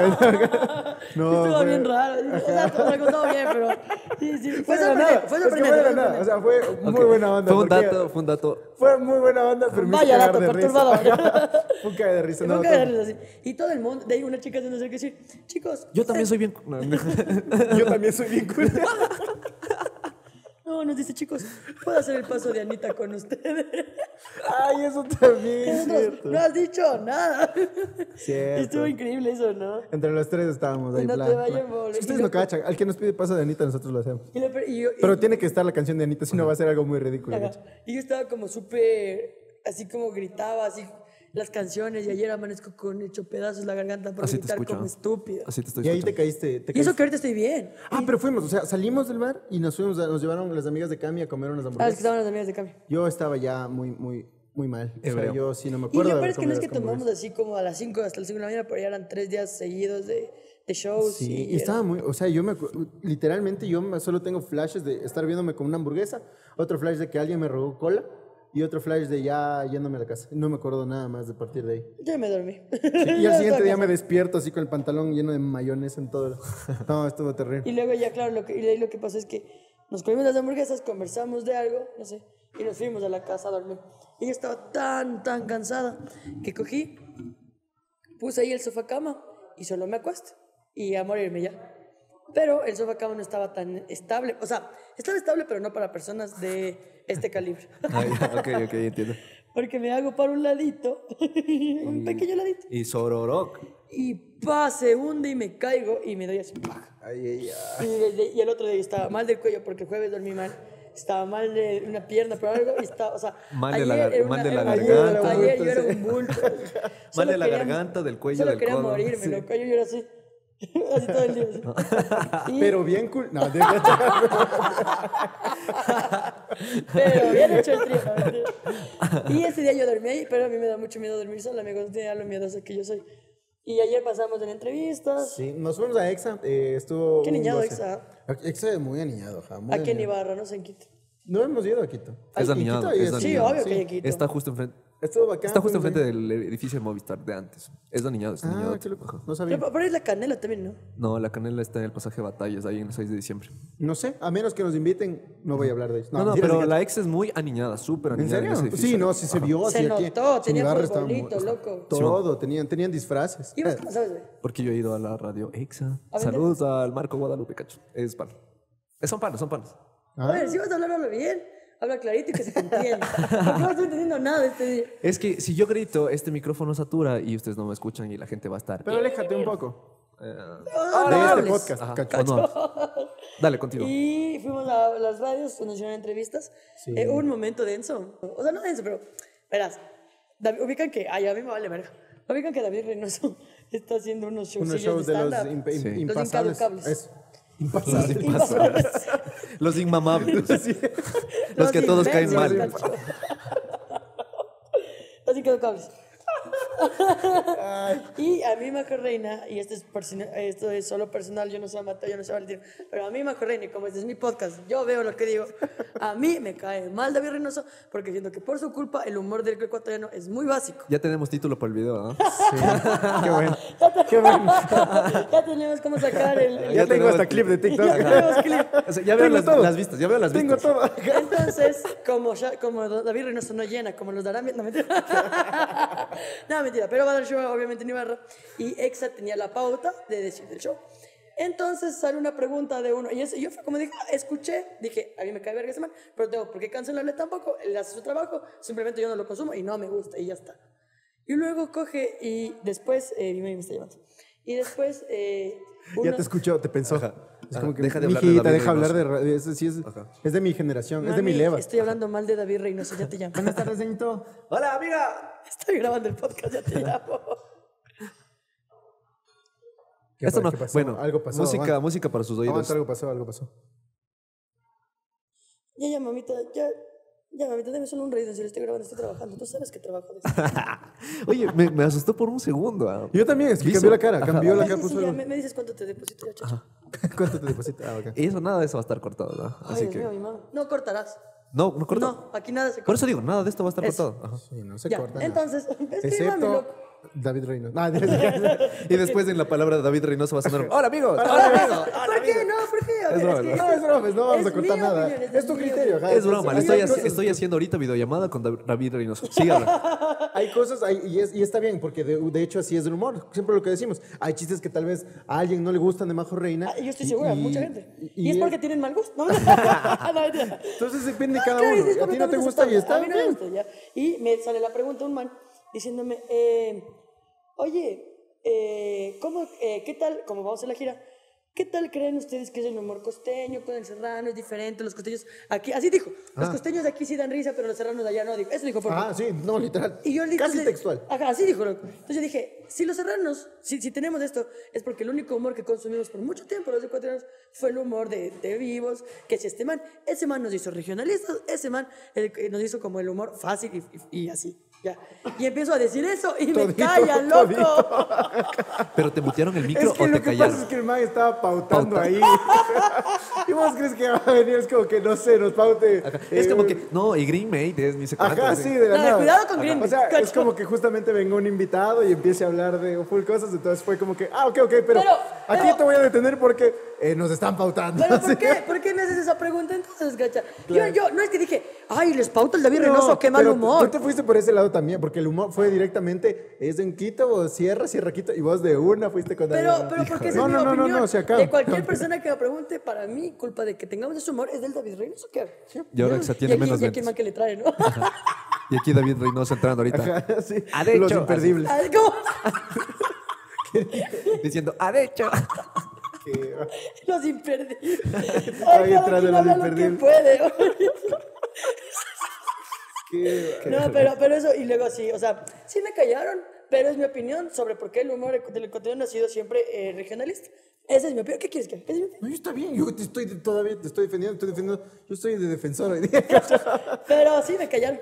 no, estuvo fue- bien raro. O sea, todo se contó bien, pero... Sí, sí. Fue de la nada. Fue Es que sorprendente. fue de la nada. O sea, fue muy buena onda. Fue un porque dato, fue un dato. Fue muy buena onda, pero me hizo Vaya cagar dato de perturbador. risa. Fue un cague de risa. Y no, fue un cague de risa, así. Y todo el mundo, de ahí una chica se nos acerca y dice, chicos, Yo también soy bien. No, Yo también soy bien culeado. no, nos dice, chicos, ¿puedo hacer el paso de Anita con ustedes? Ay, eso también, Y nosotros, cierto. no has dicho nada. Cierto. Estuvo increíble eso, ¿no? Entre los tres estábamos ahí. Y no plan, te vayan, plan. boludo. Si ustedes Y no lo- cachan, al que nos pide paso de Anita, nosotros lo hacemos. Y Pero tiene que estar la canción de Anita, si no va a ser algo muy ridículo. ajá. ¿cachai? Y yo estaba como súper, así como gritaba, así, las canciones y ayer amanezco con hecho pedazos la garganta por Así te gritar escucho. como estúpido. Así te estoy Y ahí te escuchando. caíste. Y eso caíste. que ahorita estoy bien. Ah, pero fuimos, o sea, salimos del bar y nos llevaron las amigas de Cami a comer unas Ah, es que hamburguesas. estaban las amigas de cambio. Yo estaba ya muy mal. O sea, Hebreo. yo sí no me Y acuerdo. lo de peor haber es que no es que comido tomamos así como a las 5 hasta las 5 de la mañana, pero ya eran 3 días seguidos de shows. Sí, y era- estaba muy, o sea, literalmente solo tengo flashes de estar viéndome con una hamburguesa, otro flash de que alguien me robó cola y otro flash de ya yéndome a la casa. No me acuerdo nada más de partir de ahí. Yo me dormí. Sí, y al siguiente día me despierto así con el pantalón lleno de mayonesa en todo. No, estuvo terrible. Y luego ya, claro, y de ahí lo que pasó es que nos comimos las hamburguesas, conversamos de algo, no sé, y nos fuimos a la casa a dormir. Y yo estaba tan cansada que cogí, puse ahí el sofá cama y solo me acuesto y a morirme ya. Pero el sofá cama no estaba tan estable, o sea, estaba estable pero no para personas de este calibre. Ah, ya, ok, entiendo. Porque me hago para un ladito, un pequeño ladito, Y Sororok. y se hunde y me caigo y me doy así. ¡pac! Ay. Y el otro día estaba mal del cuello porque el jueves dormí mal. Estaba mal de una pierna por algo y estaba, o sea, Mal de la ayer era mal de la ayer- garganta. Ayer yo era un bulto. Mal Solo de la quería- garganta, del cuello, solo del quería codo. morirme, Sí. loco. Yo era así. Así todo el día. Así. Y- Pero bien cool. No, Pero bien hecho el trío. ¿No? Y ese día yo dormí ahí, pero a mí me da mucho miedo dormir sola, me considera lo miedosa que yo soy. Y ayer pasamos en entrevistas. sí, nos fuimos a Exa. Estuvo. Qué un niñado goce. Exa. Exa es muy aniñado, ja, muy Aquí en aniñado. Ibarra, no sé en Quito. No hemos ido a Quito. Es Ay, aniñado, en Quito es sí, Sí, Niñado, obvio sí. que hay en Quito. Está justo enfrente. Estuvo bacán. Está justo fuimos enfrente ahí. del edificio Movistar de antes. Es de niñado, es de niñado. Ah, qué loco. Ajá. No sabía. Pero por ahí es la canela también, ¿no? No, la canela está en el pasaje Batallas, ahí en el 6 de diciembre. No sé, a menos que nos inviten, no voy a hablar de eso. No, mentiras, pero de la ex es muy aniñada, súper ¿En aniñada. serio? ese edificio. Sí, no, sí se vio. Se sí, aquí. notó, tenía Su barrio estaba muy- futbolito, loco. Todo, tenían disfraces. ¿Y vos cómo sabes, güey? Porque yo he ido a la radio EXA. A vender. Saludos al Marco Guadalupe, cacho. Es pan. Son panos, son panos. Ah. A ver, si vas a hablar, habla bien. Habla clarito y que se te entienda. Porque no estoy entendiendo nada de este día. Es que si yo grito, este micrófono satura y ustedes no me escuchan y la gente va a estar. Pero aléjate un poco No de este hables. podcast, Ajá, cacho. ¿o no? Dale, continúa. Y fuimos a las radios, nos hicieron entrevistas. Hubo un momento denso. O sea, no denso, pero verás. Ubican que, ay, a mí me vale verga. Ubican que David Reynoso está haciendo unos shows Unos shows de de los stand-up. Sí. impasables. incaducables. Eso. Los Impasables. impasables. Los inmamables. Los que todos caen mal. inmensos, cacho. Los incaducables. Y a mí Majo Reina, y esto es solo personal, yo no soy Mateo, yo no soy Valentín, pero a mí Majo Reina, y como este es mi podcast, yo veo lo que digo, a mí me cae mal David Reynoso, porque siento que por su culpa el humor del ecuatoriano es muy básico. Ya tenemos título para el video, ¿no? Sí. Qué bueno. Qué bueno. Ya tenemos cómo sacar el... Ya tengo tenemos hasta clip de TikTok. Ya tenemos clip. O sea, ya veo Tengo todo. las vistas, ya veo las Tengo vistas. todo. Entonces, como David Reynoso no llena, como los darán, no mentira. No, mentira, pero va a dar show obviamente en Ibarra y Exa tenía la pauta de decir del show. Entonces sale una pregunta de uno y yo fue como dije, escuché, dije, a mí me cae verga ese man, pero tengo por qué cancelarle tampoco, él hace su trabajo, simplemente yo no lo consumo y no me gusta y ya está. Y luego coge y después, mi mamá me está llamando, y después Ya te escuchó, te pensó. Ajá. Es como que, Deja de hablar de mijita, David deja hablar Reynoso. de... Eso sí es de mi generación, es de mi Mami, leva. estoy hablando mal de David Reynoso, ya te llamo. Buenas tardes, Deñito. ¡Hola, amiga! Estoy grabando el podcast, ya te llamo. Esto no. ¿Qué pasó? Bueno, Algo pasó. música para sus oídos. Aguanta, algo pasó. Ya, mamita, ya, mamita, dame solo un reído, si lo estoy grabando, estoy trabajando, tú sabes que trabajo de esto. Oye, me asustó por un segundo. ¿Ah? Yo también, es que Viso. cambió la cara, Ajá. cambió la Sí, cara. sí, puso ya, algo. me dices cuánto te deposito, ya, chacho. ¿Cuánto te deposita? Ah, ok. Y eso, nada de eso va a estar cortado, ¿no? Ay, Así Dios que. mío, mi mamá. No cortarás. No corto. No, aquí nada se Por corta. eso digo, nada de esto va a estar Eso. cortado. Ajá. Sí, no se Ya, corta. nada. entonces, escríbame, Excepto loco. David Reynoso. Y después en la palabra de David Reynoso va a sonar. ¡Hola, amigos! ¡Hola, amigos! ¿Por qué? No, ¿por qué? A ver, broma, que- No, es broma, no vamos Es a cortar mi nada. opinión, Es tu mi criterio. opinión. ajá. Es broma, le Hay estoy haciendo ahorita videollamada con David Reynoso. Síganla. Hay cosas, y está bien, porque de hecho así es el humor. Siempre lo que decimos. Hay chistes que tal vez a alguien no le gustan de Majo Reina. Ah, yo estoy segura, mucha gente. Y es él- porque tienen mal gusto. No, no, mentira. Entonces depende de cada Claro, uno. sí, es A ti no te completamente gusta y aceptable. está A mí no me bien. gusta, ya. Y me sale la pregunta un man diciéndome, oye, ¿qué tal? Como vamos a la gira, ¿qué tal creen ustedes que es el humor costeño con el serrano? Es diferente, los costeños aquí, así dijo, los costeños de aquí sí dan risa, pero los serranos de allá no. Dijo, eso dijo Jorge. Ah, sí, no, literal. Y yo le dije, Casi entonces, textual. Ajá, así dijo, loco. Entonces yo dije, si los serranos, si tenemos esto, es porque el único humor que consumimos por mucho tiempo los ecuatorianos fue el humor de vivos, que si ese man nos hizo regionalistas, ese man nos hizo como el humor fácil y así. Ya. Y empiezo a decir eso y me callan, loco. ¿Pero te mutearon el micro Es que o lo te que callaron? pasa es que el man estaba pautando ahí. ¿Y vos crees que va a venir? Es como que, no sé, nos paute. Es como que, no, y Green Mate es mi secundario. Ajá, sí, de la No, nada. cuidado con Green O sea, Bay, es como que justamente venga un invitado y empiece a hablar de full cosas, entonces fue como que, ok, pero aquí te voy a detener porque nos están pautando. ¿Pero por qué? ¿Por qué me haces esa pregunta entonces, gacha? Yo no es que dije, ay, les pauta el David Reynoso, qué mal pero humor. Tú te fuiste por ese lado también, porque el humor fue directamente, es en Quito o Sierra Quito, y vos de una fuiste con David. Pero porque esa No, es mi no, no, no, opinión. no, se acaba. De cualquier persona que me pregunte, para mí, culpa de que tengamos ese humor es del David Reynoso, ¿qué? Y ahora que se tiene menos Y aquí el ventas. man que le trae, ¿no? Y aquí David Reynoso entrando ahorita. Ajá, sí, de los hecho, imperdibles. Ay, ¿cómo? Diciendo, de hecho. Que- Los imperdibles. Ahí Ay, atrás cada de quien los habla lo que imperdibles. puede. que- No, pero eso, y luego sí, o sea, sí me callaron, pero es mi opinión sobre por qué el humor del ecuatoriano ha sido siempre regionalista. Esa es mi opinión. ¿Qué quieres que haga? Esa es mi opinión. No, está bien, yo todavía te estoy defendiendo, yo estoy de defensor hoy día. Pero sí me callaron.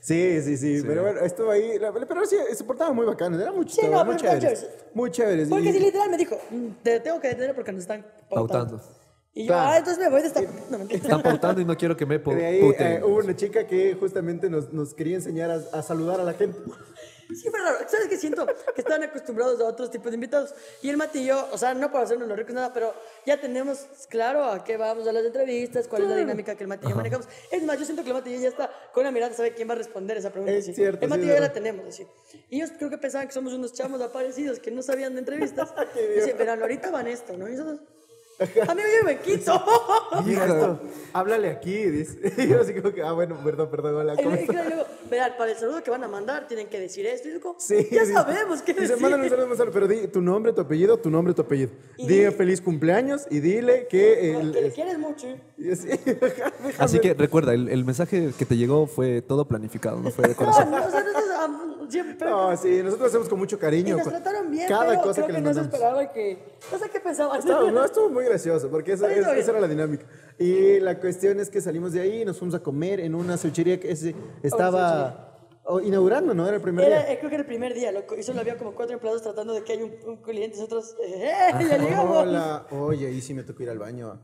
Sí, pero bueno, estuvo ahí, pero sí, se portaba muy bacano, era muy chistoso, no, muy pero chéveres, muy chéveres. Porque y- si literal me dijo, te tengo que detener porque nos están pautando. Pautando. Y yo, Claro. entonces me voy de esta... No, mentira. Están pautando y no quiero que me de ahí puten. hubo una chica que justamente nos quería enseñar a saludar a la gente. Sí, fue raro. ¿Sabes qué siento? Que estaban acostumbrados a otros tipos de invitados. Y el Mati y yo, o sea, no para hacernos los ricos nada, pero ya tenemos claro a qué vamos a las entrevistas, cuál es la dinámica que el Mati y yo manejamos. Es más, yo siento que el Mati y yo ya está con una mirada, sabe quién va a responder esa pregunta. Es así. cierto, El Mati sí, y yo ya verdad. la tenemos, así. Y ellos creo que pensaban que somos unos chamos aparecidos que no sabían de entrevistas. Y dicen, verán, ahorita van esto, ¿no? Y nosotros, amigo, yo me quito. Mira esto, háblale aquí, dice. Y yo así como que, bueno, perdón, hola, ¿cómo Y estás? claro, luego, verán, para el saludo que van a mandar tienen que decir esto. Y yo como, Sí, ya sí. sabemos qué Dice, decir. mándale un saludo, pero di tu nombre, tu apellido, tu nombre, tu apellido. Y Dile di- feliz cumpleaños y dile que... Que le quieres mucho. y así, déjame- Así que recuerda, el mensaje que te llegó fue todo planificado, no fue de No, corazón. no, o sea, nosotros siempre... No, sí, nosotros hacemos con mucho Y cariño. nos con trataron bien, cada pero cosa creo que que les no se mandamos. esperaba que... No sé qué pensaban. Estuvo muy gracioso, porque Ahí está bien. esa era la dinámica. Y la cuestión es que salimos de ahí y nos fuimos a comer en una cevichería que estaba inaugurando, ¿no? Era el primer día. Creo que era el primer día, loco. Y solo había como 4 empleados tratando de que haya un cliente. Nosotros, ya llegamos. Hola, oye, ahí sí me tocó ir al baño.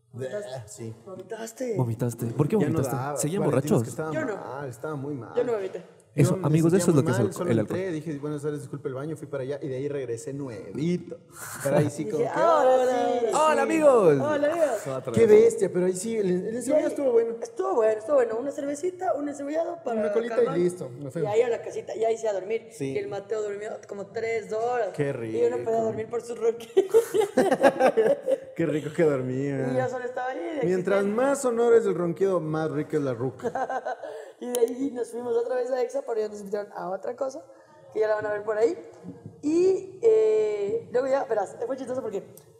Sí. ¿Vomitaste? ¿Vomitaste? ¿Por qué Ya no vomitaste? daba. ¿Seguían Valentinos, borrachos? que estaba Yo no. mal, estaba muy mal. Yo no vomité. Eso, Yo me amigos, sentía eso es lo muy que es mal, solo el alcohol. entré, dije, buenas tardes, disculpe el baño, fui para allá y de ahí regresé nuevito. Pero ahí sí como Dije, que... hola, sí, ¡Hola, sí. amigos! Hola, amigos. Qué bestia, pero ahí sí, el encebollado estuvo bueno. Estuvo bueno. Una cervecita, un encebollado para Una colita calmar. y listo, nos Y fuimos. ahí a la casita, y ahí se a dormir. Sí. Y el Mateo durmió como 3 horas. Qué Y yo no podía rico. dormir por su ronquido. Qué rico que Y yo dormía. solo estaba ahí. de Mientras existente. más sonoro es el ronquido, más rica es la ruca. Y de ahí nos fuimos otra vez a Exa, pero ya nos invitaron a otra cosa, que ya la van a ver por ahí. Y luego ya, verás, fue chistoso porque...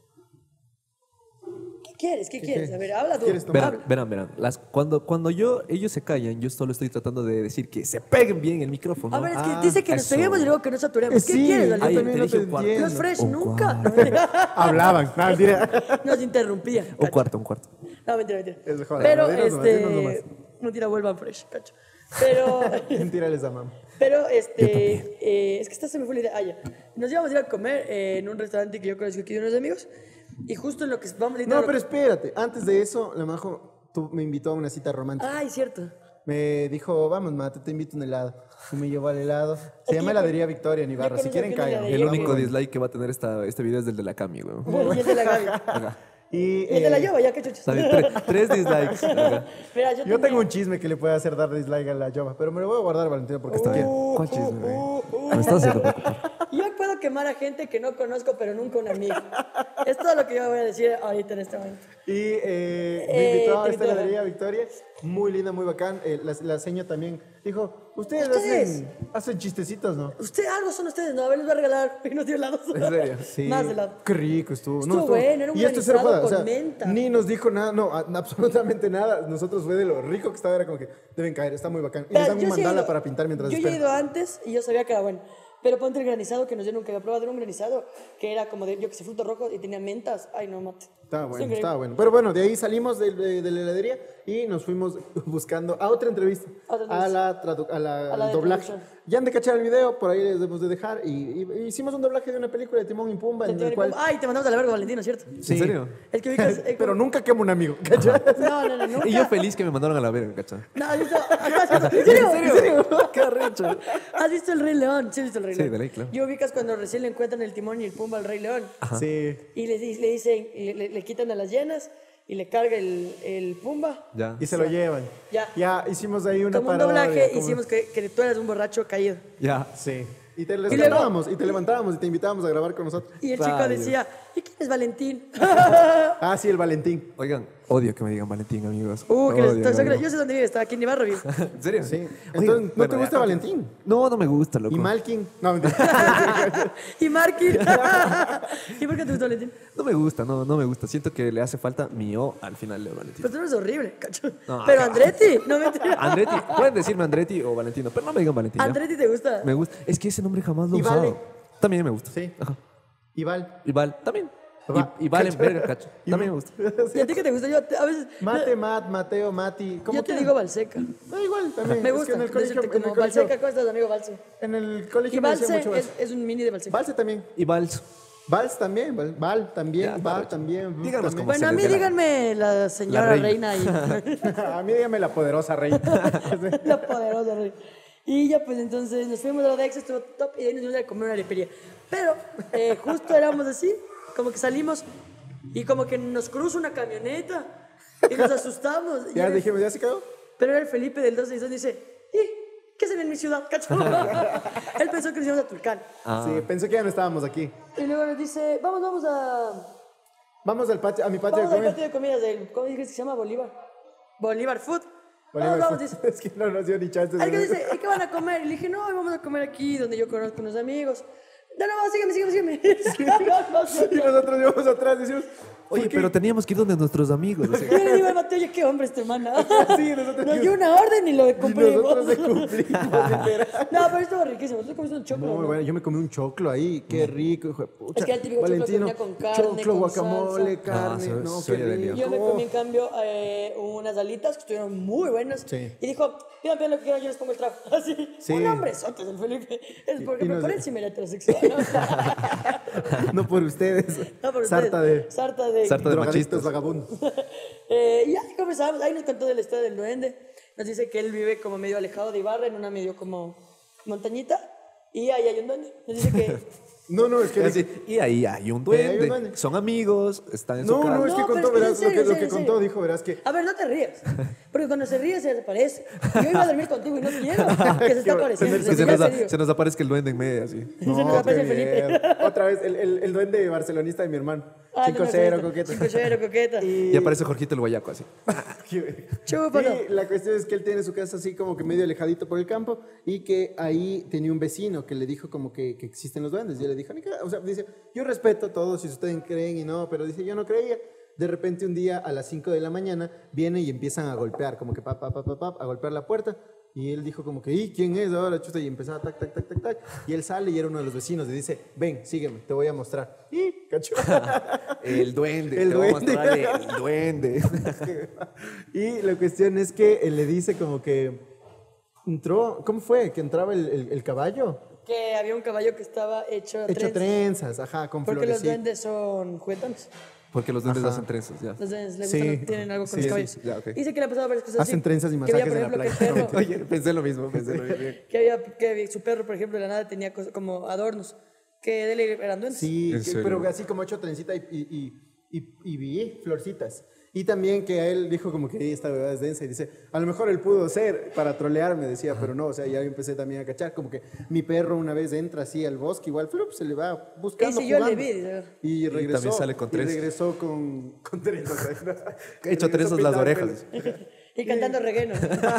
¿Qué quieres? ¿Qué quieres? A ver, habla tú. ¿Quieres tomar? Verán. Cuando ellos se callan, yo solo estoy tratando de decir que se peguen bien el micrófono. A ver, es que dice que nos eso. peguemos y luego que nos saturemos. ¿Qué Sí, quieres, yo Ahí Alberto? también te no dije te un cuarto. Los entiendo. fresh Un nunca. Hablaban, no, mentira. Nos interrumpían. Un cuarto. No, mentira. Es mejor, Pero, dinos nomás. mentira, vuelvan fresh, cacho. Pero, Mentira, les amamos. pero es que esta se me fue la idea. Ah, ya. Nos íbamos a ir a comer en un restaurante que yo conozco aquí de unos amigos. Y justo en lo que vamos a ir No, pero espérate, antes de eso, la Majo me invitó a una cita romántica. Ay, cierto. Me dijo, vamos, Mate, te invito a un helado. Y me llevó al helado. Se llama yo heladería Victoria en Ibarra. yo Si conozco quieren, aquí una caigan. heladería. El único dislike que va a tener este video es del de la Cami, weón. Y el de la Gaby. Y, Y el de la Yoba, ya que chuchas. Está bien, tres dislikes. Ajá. Mira, yo tengo un chisme que le puede hacer dar dislike a la Yoba, pero me lo voy a guardar, Valentina, porque está bien. ¿Cuál chisme, güey? Me estás haciendo preocupar. Yo puedo quemar a gente que no conozco, pero nunca un amigo. Es todo lo que yo voy a decir ahorita en este momento. Y me invitó a te esta invitó. heladería Victoria, muy linda, muy bacán. La señora también dijo, ustedes hacen chistecitos, ¿no? Algo son ustedes, ¿no? A ver, les voy a regalar unos de helados. ¿En serio? Sí. Más helado. Qué rico estuvo. Estuvo bueno, era un Y esto cero granizado joda, con menta. Ni nos dijo nada, no, absolutamente nada. Nosotros fue de lo rico que estaba, era como que deben caer, está muy bacán. Y nos dan un Yo sí he mandala ido- para pintar mientras Yo ya he esperan. ido antes y yo sabía que era bueno. Pero ponte el granizado que nos dieron, que había probado, era un granizado que era como de, yo que sé, frutos rojos y tenía mentas. Ay, no, mate. Estaba Es bueno, increíble. estaba bueno. Pero bueno, de ahí salimos de la heladería y nos fuimos buscando a otra entrevista. Otra A entrevista. la A la de doblaje. traducción. Ya han de cachar el video, por ahí les debemos de dejar. Y hicimos un doblaje de una película de Timón y Pumba en el cual... Ay, te mandamos a la verga, Valentino, ¿cierto? Sí. ¿En serio? Es que ubicas... Pero nunca quemo un amigo, ¿cachai? No, nunca. Y yo feliz que me mandaron a la verga, ¿cachai? No, ¿has visto? ¿En serio? ¿En serio? ¡Qué arrecho! ¿Has visto el Rey León? Sí, has visto el Rey Sí, León. de ley, claro. Yo ubicas cuando recién le encuentran el timón y el pumba al Rey León. Sí. Y le dicen, y le quitan a las llenas y le carga el pumba. Ya. Y se lo llevan. Ya. Hicimos ahí una Como un parodia, doblaje como- hicimos que tú eras un borracho caído. Ya. Sí. Y te luego- levantábamos, y te levantábamos, y te invitábamos a grabar con nosotros. Y el chico Rayos. decía, ¿y quién es Valentín? Ah, sí, el Valentín. Oigan, odio que me digan Valentín, amigos. Que Odio, odio. yo sé dónde vive, está aquí en Ibarra vive. ¿En serio? Sí. Oye, Entonces, ¿no bueno, te gusta ya. Valentín? No, no me gusta, loco. ¿Y Malkin? No, mentira. Y Marky. ¿Y por qué te gusta Valentín? No me gusta, no me gusta. Siento que le hace falta mi O al final de Valentín. Pero tú eres horrible, cacho. No, Pero ajá. Andretti, no me Andretti, pueden decirme Andretti o Valentino, pero no me digan Valentín. ¿ya? Andretti te gusta. Me gusta. Es que ese nombre jamás lo he Y usado. Vale. También me gusta. Sí. Ajá. Y Val. Y Val, también. Va. Y Val en verga, cacho. También me gusta. ¿Y a ti qué te gusta? A veces. Mateo, Mati. ¿Cómo Yo te quieran. digo Valseca. Da igual, también. Me Es que gusta. en el colegio, decirte como Valseca, ¿cómo estás, amigo Valse? en el Y colegio me decían Valse mucho Valse. es un mini de Valseca. Valse también. Y Vals. Vals también. Val también. Ya, Val arrecho. también. Díganos también. cómo Bueno, a mí se le dé la- díganme la señora reina. reina y A mí dígame la poderosa reina. la poderosa reina. Y ya pues entonces nos fuimos a la Dex, estuvo top y de ahí nos fuimos a comer una arepería. Pero justo éramos así, como que salimos y como que nos cruza una camioneta y nos asustamos. Y Ya era- dijimos, ¿ya se quedó? Pero era el Felipe del 262 y dice, ¿y qué hacen en mi ciudad, cacho? Él pensó que nos íbamos a Tulcán. Sí, pensé que ya no estábamos aquí. Y luego nos dice, vamos Vamos al patio, a mi patio vamos de al comer. patio de comidas del, ¿cómo dijiste que se llama? Bolívar. Bolívar Food. Bolívar, Vamos, dice. es que no nos dio ni chance. Alguien dice, ¿y qué van a comer? Y le dije, no, vamos a comer aquí, donde yo conozco unos amigos. No, sígueme. Y nosotros íbamos atrás y decimos, Oye, ¿por qué? pero teníamos que ir donde nuestros amigos. o sea. Yo le digo al Mateo, oye, qué hombre este man. Sí, nosotros Nos dio una orden y lo y cumplimos. nosotros le cumplimos, literal. No, pero estuvo riquísimo. Tú comiste un choclo. Muy ¿no? bueno, yo me comí un choclo ahí, qué rico, hijo de pucha. Es que era el típico choclo que Valentino, venía con carne, choclo, con guacamole, salsa. carne, Ah, no, soy qué de rico. Yo me comí en cambio unas alitas que estuvieron muy buenas. Sí. Y dijo, pidan lo que quieran, yo les pongo el trago. Así. Sí. Un hombre sote del Felipe. Es porque y me nos- parece me heterosexual. ¿No? No por ustedes. No, por Sarta ustedes. de Sarta de. Sarta de drogadictos machistas. vagabundos. Y ya comenzamos. Ahí nos contó del estado del duende. Nos dice que él vive como medio alejado de Ibarra, en una medio como montañita. Y ahí hay un duende. Nos dice que. No, es que... Así, y ahí hay un Ahí duende. hay un duende. Son amigos, están en su No, casa. no, es que No, contó, pero verás, en serio, lo que en contó, serio. dijo, verás que... A ver, no te rías. Porque cuando se ríe se desaparece. Yo iba a dormir contigo y no quiero que se está apareciendo. Que se nos, serio. se nos aparezca el duende en medio, así. Se nos aparece el qué Felipe. bien. Otra vez, el duende barcelonista de mi hermano. Ah, no me 5-0, acuerdo. coqueta. 5-0, coqueta. Y aparece Jorgito el guayaco, así. Chúpalo. Y la cuestión es que él tiene su casa así como que medio alejadito por el campo y que ahí tenía un vecino que le dijo como que existen los duendes. Y él le dijo, "Ni cagada". O sea, dice, yo respeto a todos si ustedes creen y no, pero dice, yo no creía. De repente un día a las 5 de la mañana viene y empiezan a golpear, como que a golpear la puerta. Y él dijo como que, ¿y quién es ahora, chusta? Y empezaba tac, tac, tac, tac, tac. Y él sale y era uno de los vecinos y dice, ven, sígueme, te voy a mostrar. Y, cacho. El duende. El te voy a duende. mostrar el duende. Y la cuestión es que él le dice como que entró, ¿cómo fue? Que entraba el caballo. Que había un caballo que estaba hecho Hecho trenza. trenzas, ajá, con Porque los florecita. duendes son juguetones. Porque los duendes Ajá. hacen trenzas, ya. Los duendes les Sí, gustan, tienen algo con sí, los sí, caballos. ya, ok. Dice que le ha pasado varias cosas Hacen así. trenzas y Que había, masajes por en la ejemplo, que el playa. perro, Oye, pensé lo mismo, bien. que su perro, por ejemplo, de la nada tenía como adornos. Que de él eran duendes. Sí, ¿En serio? pero así como hecho trencita y y vi florcitas. Y también que a él dijo como que esta bebida es densa y dice, a lo mejor él pudo ser para trolearme, decía, pero no, o sea, ya empecé también a cachar, como que mi perro una vez entra así al bosque, igual flup, se le va buscando, Ese yo jugando. le vi, dice. Y regresó, también sale con tres. Y regresó con trenzas. He hecho trenzas las orejas. Y cantando reggae, ¿no?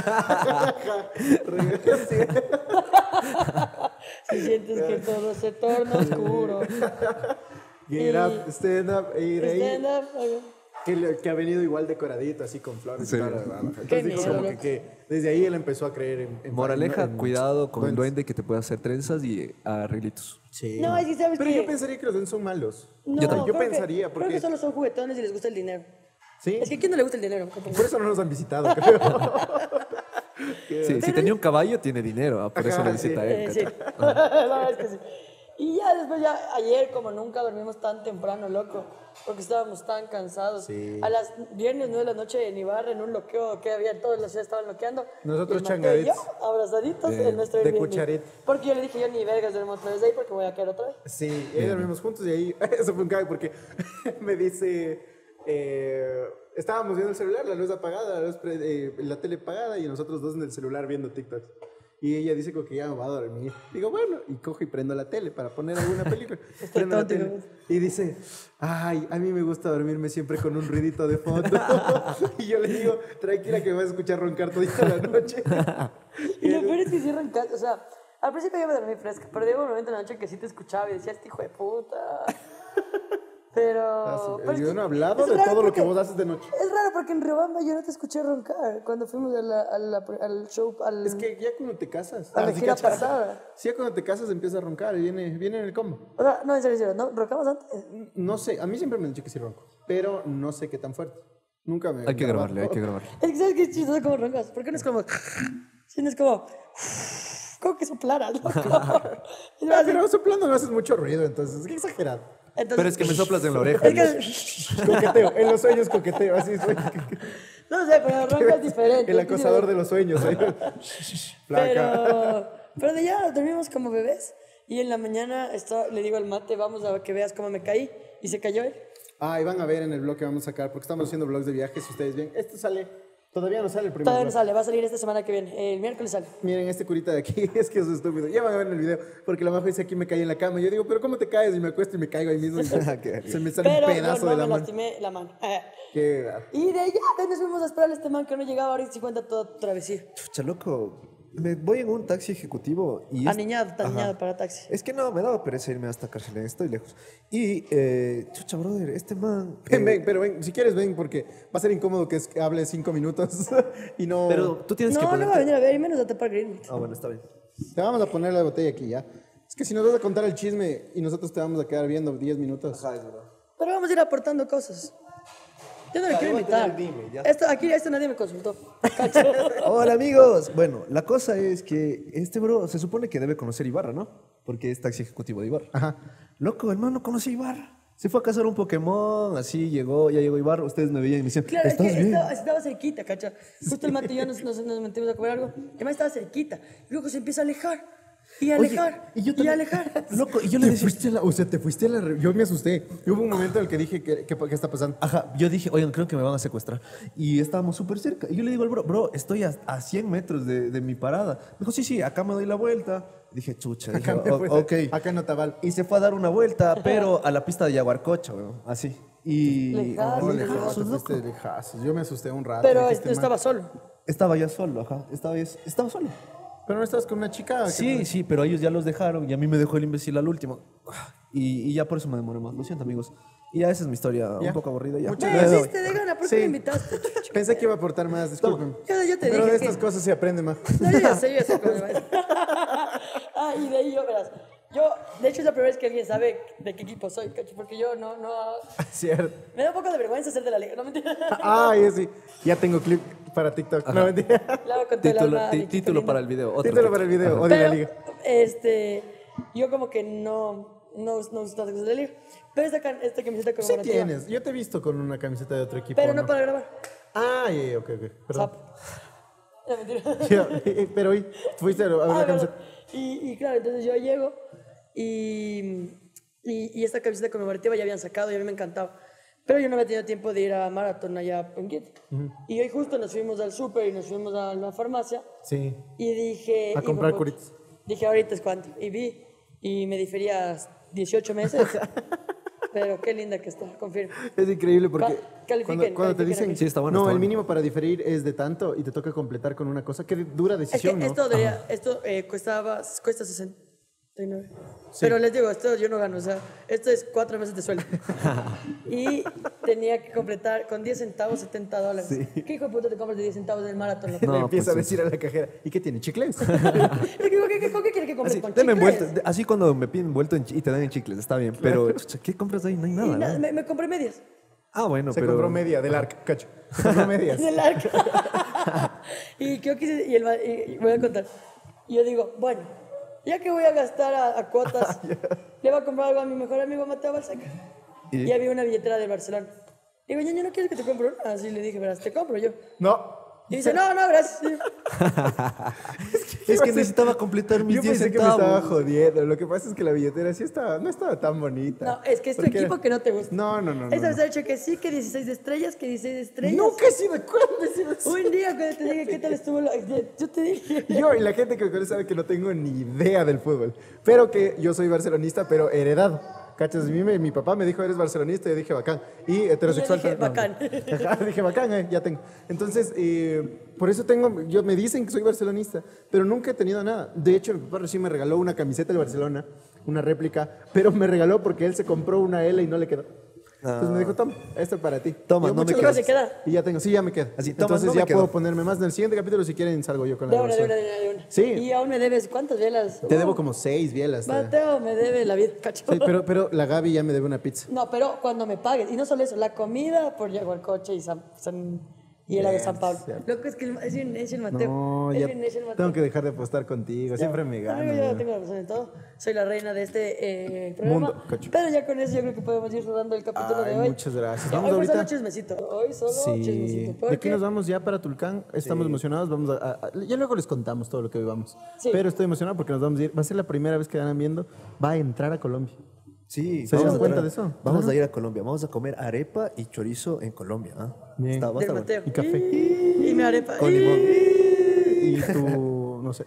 Si sientes que todo se torna oscuro. Get up, stand up, y de ahí, Stand up. que ha venido igual decoradito, así con flores. Sí. Y toda la vaina. Qué Entonces dijo miedo, como loco. que desde ahí él empezó a creer en Moraleja, en cuidado con el duendes. duende que te puede hacer trenzas y arreglitos. Sí. No, es que sabes Pero que... yo pensaría que los duendes son malos. No, yo creo que- pensaría, Creo que porque... solo son juguetones y les gusta el dinero. ¿Sí? Es que ¿a quién no le gusta el dinero? Por eso no nos han visitado, creo. Sí, si tenía un caballo, tiene dinero. Por eso Ajá, lo visita sí. él. Sí, ¿cachai? la verdad es que sí. Y ya después, ya ayer, como nunca dormimos tan temprano, loco, porque estábamos tan cansados. Sí. A las viernes 9 de la noche en Ibarra, en un loqueo que había, toda la ciudad estaban loqueando. Nosotros Y el Mateo y yo, changaditos. abrazaditos en nuestro de Airbnb. cucharet. Porque yo le dije, yo ni vergas duermo otra vez ahí porque me voy a quedar otra vez. Sí, y ahí dormimos juntos y ahí, eso fue un cague porque me dice, estábamos viendo el celular, la luz apagada, la tele apagada y nosotros dos en el celular viendo TikTok. Y ella dice como que ya me va a dormir. Digo, bueno, y cojo y prendo la tele para poner alguna película. Prendo la tonto, tele. hijo. Y dice, ay, a mí me gusta dormirme siempre con un ruidito de fondo. Y yo le digo, tranquila que me vas a escuchar roncar todita la noche. Y lo peor es que cierran casa, o sea, al principio yo me dormí fresca, pero llegó un momento en la noche que sí te escuchaba y decía, este hijo de puta. Pero... pero es Yo que no he hablado es de raro todo lo que porque- vos haces de noche. Es raro porque en Riobamba yo no te escuché roncar cuando fuimos al show, Es que ya cuando te casas. a la ¿sí gira cachas? pasada. Sí, ya cuando te casas empieza a roncar, viene en el combo. O sea, no, en serio, ¿no? ¿Roncamos antes? No sé, a mí siempre me han dicho que sí ronco, pero no sé qué tan fuerte. Nunca me Hay que grabarle, hay que grabarle. Es que sabes que es chistoso como roncas. ¿Por qué no es como... Sí, no es como... Como que soplaras, loco. Y me Ah, hace- pero soplando no haces mucho ruido, entonces, qué exagerado. Entonces, Pero es que me soplas en la oreja. Es que... Coqueteo, en los sueños coqueteo, así soy. No sé, pero ronca es diferente. El es acosador diferente. de los sueños. Flaca. Pero de ya dormimos como bebés. Y en la mañana le digo al mate, vamos a que veas cómo me caí. Y se cayó él. Ah, y van a ver en el blog que vamos a sacar, porque estamos haciendo blogs de viajes, si ustedes ven. Este sale, todavía no sale el primer Todavía no blog. sale, va a salir esta semana que viene. El miércoles sale. Miren, este curita de aquí, es que es estúpido. Ya van a ver en el video, porque la majo dice aquí me caí en la cama. Yo digo, pero ¿cómo te caes? Y me acuesto y me caigo ahí mismo. Y se me sale Pero un pedazo no de la me mano. lastimé la mano. Qué... Y de allá nos fuimos a esperar a este man que no llegaba. Ahorita sí cuenta toda travesía. Chucha, loco. Me voy en un taxi ejecutivo y... Aniñado Ajá. para taxi. Es que no, me daba pereza irme hasta Carcelén, estoy lejos. Y, chucha, brother, este man... Ven, pero ven, si quieres ven, porque va a ser incómodo que hable 5 minutos y no... Pero tú tienes que No, no ponerte... va a venir a ver, y menos a tapar Green. Ah, bueno, está bien. Te vamos a poner la botella aquí ya. Es que si nos vas a contar el chisme y nosotros te vamos a quedar viendo 10 minutos. Ajá, es verdad. Pero vamos a ir aportando cosas. Yo no le quiero igual invitar. tener dime, ya. Esto nadie me consultó. Hola, amigos. Bueno, la cosa es que este bro se supone que debe conocer Ibarra, ¿no? Porque es taxi ejecutivo de Ibarra. Ajá. Loco, el man no conocía Ibarra. Se fue a cazar un Pokémon, así llegó, ya llegó Ibarra. Ustedes me veían y me decían, Claro, es ¿estás que bien? estaba cerquita, ¿cacha? Justo el mate y yo nos metimos a comer algo. El man estaba cerquita. Y luego se empieza a alejar. Y a Oye, alejar. y yo Y a también- alejar. Loco, y yo le Te decía... fuiste a la, o sea, te fuiste a la... Yo me asusté. Y hubo un momento en el que dije, ¿qué está pasando? Ajá, yo dije, oigan, creo que me van a secuestrar. Y estábamos súper cerca. Y yo le digo al bro, estoy a 100 metros de mi parada. Me dijo, sí, acá me doy la vuelta. Dije, chucha. Dije, Acá, me fue- ok. acá en Otavalo. Y se fue a dar una vuelta, pero a la pista de Yaguarcocha, weón, así. Y... Lejazo. No, lejazos, lejazos, loco. fuiste lejazos. Yo me asusté un rato. Pero dijiste, estaba "Man". solo. Estaba ya solo, ajá. Estaba solo. Pero no estabas con una chica. Sí, pero ellos ya los dejaron y a mí me dejó el imbécil al último. Y ya por eso me demoré más. Lo siento, amigos. Y ya esa es mi historia, Ya. un poco aburrida ya. Muchas Me gracias. voy. Hiciste de gana, ¿por qué Sí. me invitaste? Pensé que iba a aportar más, disculpen. Yo te Pero dije de que- estas cosas se aprende más. No, yo ya sé cómo va. Ah, y de ahí yo, verás. De hecho, es la primera vez que alguien sabe de qué equipo soy, ¿cacho? Porque yo no... Cierto. Me da un poco de vergüenza ser de la liga, no mentira. Ay, sí. Ya tengo clip para TikTok. No, mentira. Le hago con todo el alma a mi equipo Título lindo. para el video. otro Título tipo. para el video. Ajá. Odio la Pero, liga. yo como que no uso tantas cosas de la liga. Pero esta camiseta Sí conmemorativa. tienes. Yo te he visto con una camiseta de otro equipo. Pero no para grabar. Ah, ya, ok. Perdón. Zap. No, mentira. Ya, pero hoy fuiste a ver la Ah, camiseta. y claro, entonces yo llego y esta camiseta conmemorativa ya habían sacado y a mí me encantaba. Pero yo no había tenido tiempo de ir a Maratón allá en Quito. Y hoy justo nos fuimos al súper y nos fuimos a la farmacia. Sí. Y dije... A comprar hijo, curitas. Dije, ahorita es cuánto. Y vi, y me difería 18 meses. Pero qué linda que está, confirmo. Es increíble porque Califiquen, cuando te califiquen dicen, Sí, está bueno, no, está el bueno. mínimo para diferir es de tanto y te toca completar con una cosa, qué dura Es que decisión, ¿no? esto cuesta 69. Pero les digo, esto yo no gano, o sea, esto es 4 meses de sueldo. Y tenía que completar con 10 centavos $70. ¿Qué hijo de puta te compras de 10 centavos del maratón? Le No, empieza pues a decir a la cajera, ¿y qué tiene? ¿Chicles? ¿Con qué quiere que compre? Así, ¿Con deme chicles? envuelto. Así cuando me piden envuelto y te dan en chicles, está bien. Pero, chucha, ¿qué compras ahí? No hay Y nada. nada, ¿no? me compré medias. Ah, bueno, Se pero... compró media del arc, cacho. Se compró medias. En el arco. Y creo que y voy a contar. Y yo digo, bueno, ya que voy a gastar a cuotas, le voy a comprar algo a mi mejor amigo Mateo Balseca. Y había una billetera de Barcelona. Digo, ñaño, ¿no quieres que te compre una? Así le dije, verás, te compro yo. No. Y dice, no, gracias. Es que necesitaba completar mis Yo 10 pensé que me estaba centavos. jodiendo. Lo que pasa es que la billetera sí no estaba tan bonita. No, es que es tu Porque equipo era- que no te gusta. No. Esta vez ha dicho que sí, que 16 estrellas, que 16 estrellas. Nunca he sido de acuerdo. he sido así. Un día cuando te dije qué tal estuvo, yo te dije. Yo y la gente que me conoce sabe que no tengo ni idea del fútbol. Pero que yo soy barcelonista, pero heredado. ¿Cachas? Mi papá me dijo, eres barcelonista, y yo dije, bacán. Y heterosexual. Y yo dije, no, bacán. Ajá, dije, bacán, ya tengo. Entonces, por eso me dicen que soy barcelonista, pero nunca he tenido nada. De hecho, mi papá recién me regaló una camiseta del Barcelona, una réplica, pero me regaló porque él se compró una L y no le quedó. Entonces me dijo, toma, esto es para ti. Toma, Yo, no me muchas queda. gracias. ¿Se queda? Y ya tengo, sí, ya me queda. Así, toma, Entonces no me ya quedo. puedo ponerme más. En el siguiente capítulo, si quieren, salgo yo con la De una, versión. de una. Sí. Y aún me debes, ¿cuántas velas? Te debo como 6 bielas. Mateo me debe la vida, cacho. Sí, pero la Gaby ya me debe una pizza. No, pero cuando me pagues, y no solo eso, la comida por Yaguarcoche y y el de San Pablo. Loco, es que es bien necio el Mateo. No, es ya bien necio el Mateo. tengo que dejar de apostar contigo. Siempre me Amigo, yo gano. tengo la razón en todo. Soy la reina de este programa. Mundo, cacho. Pero ya con eso yo creo que podemos ir rodando el capítulo Ay, de hoy. muchas gracias. Ya, Vamos hoy fue solo ahorita. chismecito. Hoy solo Sí. chismecito. De aquí porque- nos vamos ya para Tulcán. Estamos emocionados. Vamos ya luego les contamos todo lo que vivamos. Sí. Pero estoy emocionado porque nos vamos a ir. Va a ser la primera vez que van viendo. Va a entrar a Colombia. Sí, ¿Se vamos dieron a cuenta entrar- de eso? Vamos Claro. a ir a Colombia. Vamos a comer arepa y chorizo en Colombia. ¿Ah? Bien. Va a Del estar bueno. Mateo. Y café. Y mi arepa. Con limón. Y tú, no sé.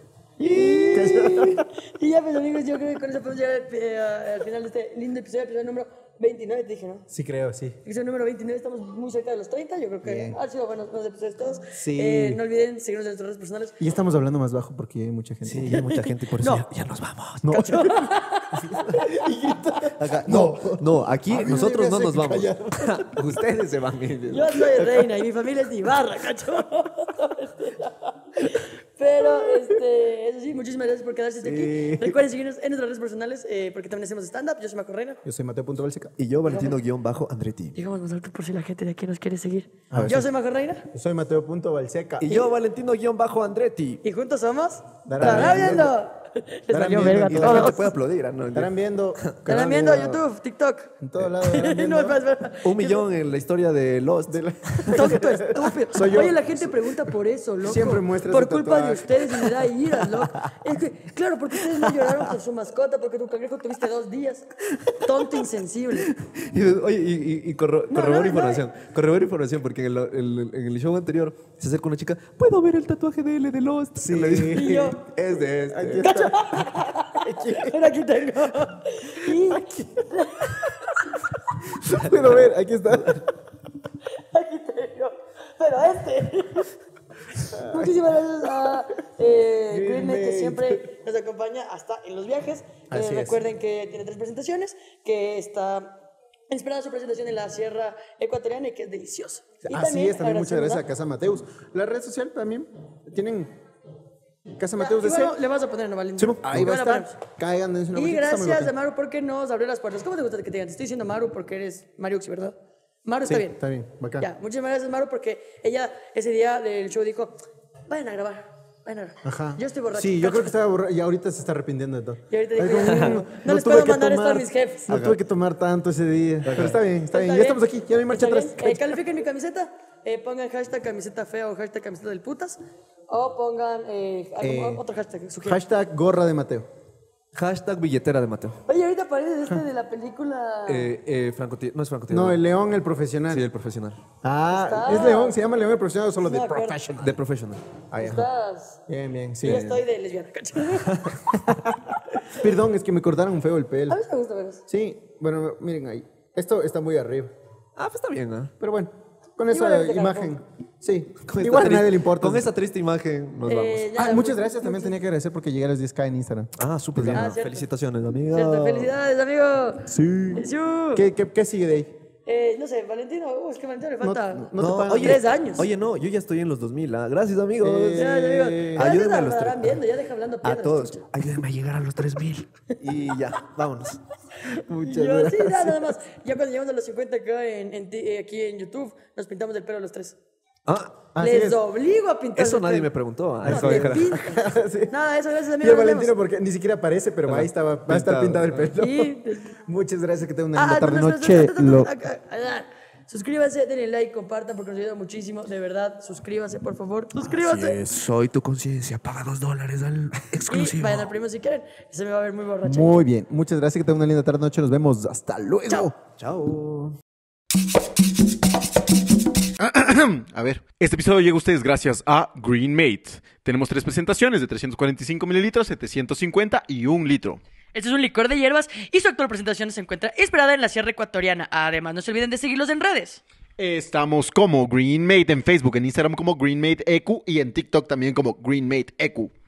Y ya, pues amigos, yo creo que con eso podemos llegar al final de este lindo episodio número 29, te dije, ¿no? Sí, creo, sí. Episodio número 29, estamos muy cerca de los 30, yo creo que Bien. han sido buenos episodios todos. Sí. No olviden seguirnos en nuestras redes personales. Y estamos hablando más bajo porque hay mucha gente. Sí, ya hay mucha gente, por eso No. ya nos vamos. No. Acá- no, aquí A mí nosotros me no nos hacen vamos. callar. Ustedes se van. Yo soy reina y mi familia es de Ibarra, cacho. Pero, eso sí, muchísimas gracias por quedarse hasta aquí. Recuerden seguirnos en nuestras redes personales porque también hacemos stand-up. Yo soy Marco Reina. Yo soy Mateo.Balseca. Y yo, Valentino-Andretti. Digamos más alto por si la gente de aquí nos quiere seguir. A ver, Yo sí. soy Marco Reina. Yo soy Mateo.Balseca. Y yo, Valentino-Andretti. Y juntos somos. Darán ¡Estará viendo! Les valió verga a Y la gente todos. puede aplaudir. ¿Ah? No, Estarán viendo. Estarán viendo YouTube, TikTok. En todo lado. estarán viendo. No, espera. 1 millón en la historia de Lost. Tonto, estúpido. Soy yo. Oye, la gente pregunta por eso, loco. Siempre muestra por su culpa de tatuaje. ustedes y me da ira, loco. Es que, claro, porque ustedes no lloraron por su mascota, porque tu cangrejo tuviste 2 días. Tonto insensible. Oye, y corroboro no, información. Corroboro información, porque en el show anterior se acerca una chica. ¿Puedo ver el tatuaje de L de Lost? Sí. Le dice, Y yo. Es de este. Aquí está. Pero aquí tengo. Y Puedo ver, aquí está. aquí tengo. Pero Muchísimas gracias a Greenmate, que siempre nos acompaña hasta en los viajes. Así es. Recuerden que tiene 3 presentaciones, que está inspirada su presentación en la Sierra Ecuatoriana y que es deliciosa. Y Así es, también muchas agradecemos gracias a Casa Mateus. La red social también tienen Casa Mateus de Igual le vas a poner en Valentín. Sí, ahí va a estar. Caigan, dense una Y vueltita, está muy gracias a bacán. Maru porque nos abrió las puertas. ¿Cómo te gusta que te digan? Te estoy diciendo Maru porque eres Mariux, ¿verdad? Maru está Sí, bien. está bien, bacán. Ya, muchísimas gracias Maru porque ella ese día del show dijo, vayan a grabar. Vayan a grabar. Ajá. Yo estoy borracho. Sí, yo creo que estaba borracho y ahorita se está arrepintiendo de todo. Y ahorita dijo, Ay, como, ya, no les tuve puedo que mandar esto a tomar- mis jefes. No tuve que tomar tanto ese día. Pero está bien, está bien. ¿Está Ya estamos aquí, ya no hay marcha ¿Está atrás. bien? Califiquen mi camiseta. Pongan hashtag camiseta fea o hashtag camiseta del putas. O pongan otro hashtag. sugiero. Hashtag gorra de Mateo. Hashtag billetera de Mateo. Oye, ahorita parece este de la película. No es francotirador. No, el León, el profesional. Sí, el profesional. Ah, Está. ¿es León? ¿Se llama León el profesional o solo No The me acuerdo. Professional? The Professional. Ahí, ajá. Estás. Bien, bien, sí. Yo estoy de lesbiana, ¿cachai? Perdón, es que me cortaron feo el pelo. A mí me gusta ver eso. Sí, bueno, miren ahí. Esto está muy arriba. Ah, pues está bien, ¿ah? Pero bueno, con Igual esa es de imagen. Sí, Con igual a esta nadie triste- le importa. Con esa triste imagen nos vamos. Ya, Muchas gracias. También tenía que agradecer porque llegué a los 10K en Instagram. Ah, súper bien. cierto. Felicitaciones, amigo. Cierto, felicidades, amigo. Sí. Jesús. ¿Qué sigue de ahí? No sé, Valentino, es que Valentino le falta no te pagan. oye, 3 años. Oye, no, yo ya estoy en los 2000. ¿Ah? Gracias, amigos. Ya, amigo. ayúdenme a los estarán tres. viendo, ya deja hablando A piedras, todos. chucha. Ayúdenme a llegar a los 3000. Y ya, vámonos. Muchas Yo, sí, gracias. nada más. Ya cuando llegamos a los 50K aquí en YouTube, nos pintamos el pelo los tres. Ah, Así Les es. obligo a pintar eso el nadie pelo. me preguntó. ¿Ah? No, Eso te dijera. pintas. Sí. Nada, eso gracias a mí. Y el nos vemos. Valentino, porque ni siquiera aparece, pero ahí estaba, va a estar pintado el pelo. Y- Muchas gracias, que tengan una linda Ah, tarde no, noche. Suscríbanse, denle like, compartan porque nos ayuda muchísimo. De verdad, suscríbanse, por favor. Suscríbanse. Soy tu conciencia. Paga $2 al Y exclusivo. vayan al primo si quieren. Se me va a ver muy borracho. Muy bien, muchas gracias, que tengan una linda tarde noche. Nos vemos. Hasta luego. Chao. A ver, este episodio llega a ustedes gracias a GreenMate. Tenemos 3 presentaciones de 345 mililitros, 750 y 1 litro. Este es un licor de hierbas y su actual presentación se encuentra inspirada en la Sierra Ecuatoriana. Además, no se olviden de seguirlos en redes. Estamos como GreenMate en Facebook, en Instagram como GreenMate EQ y en TikTok también como GreenMate EQ.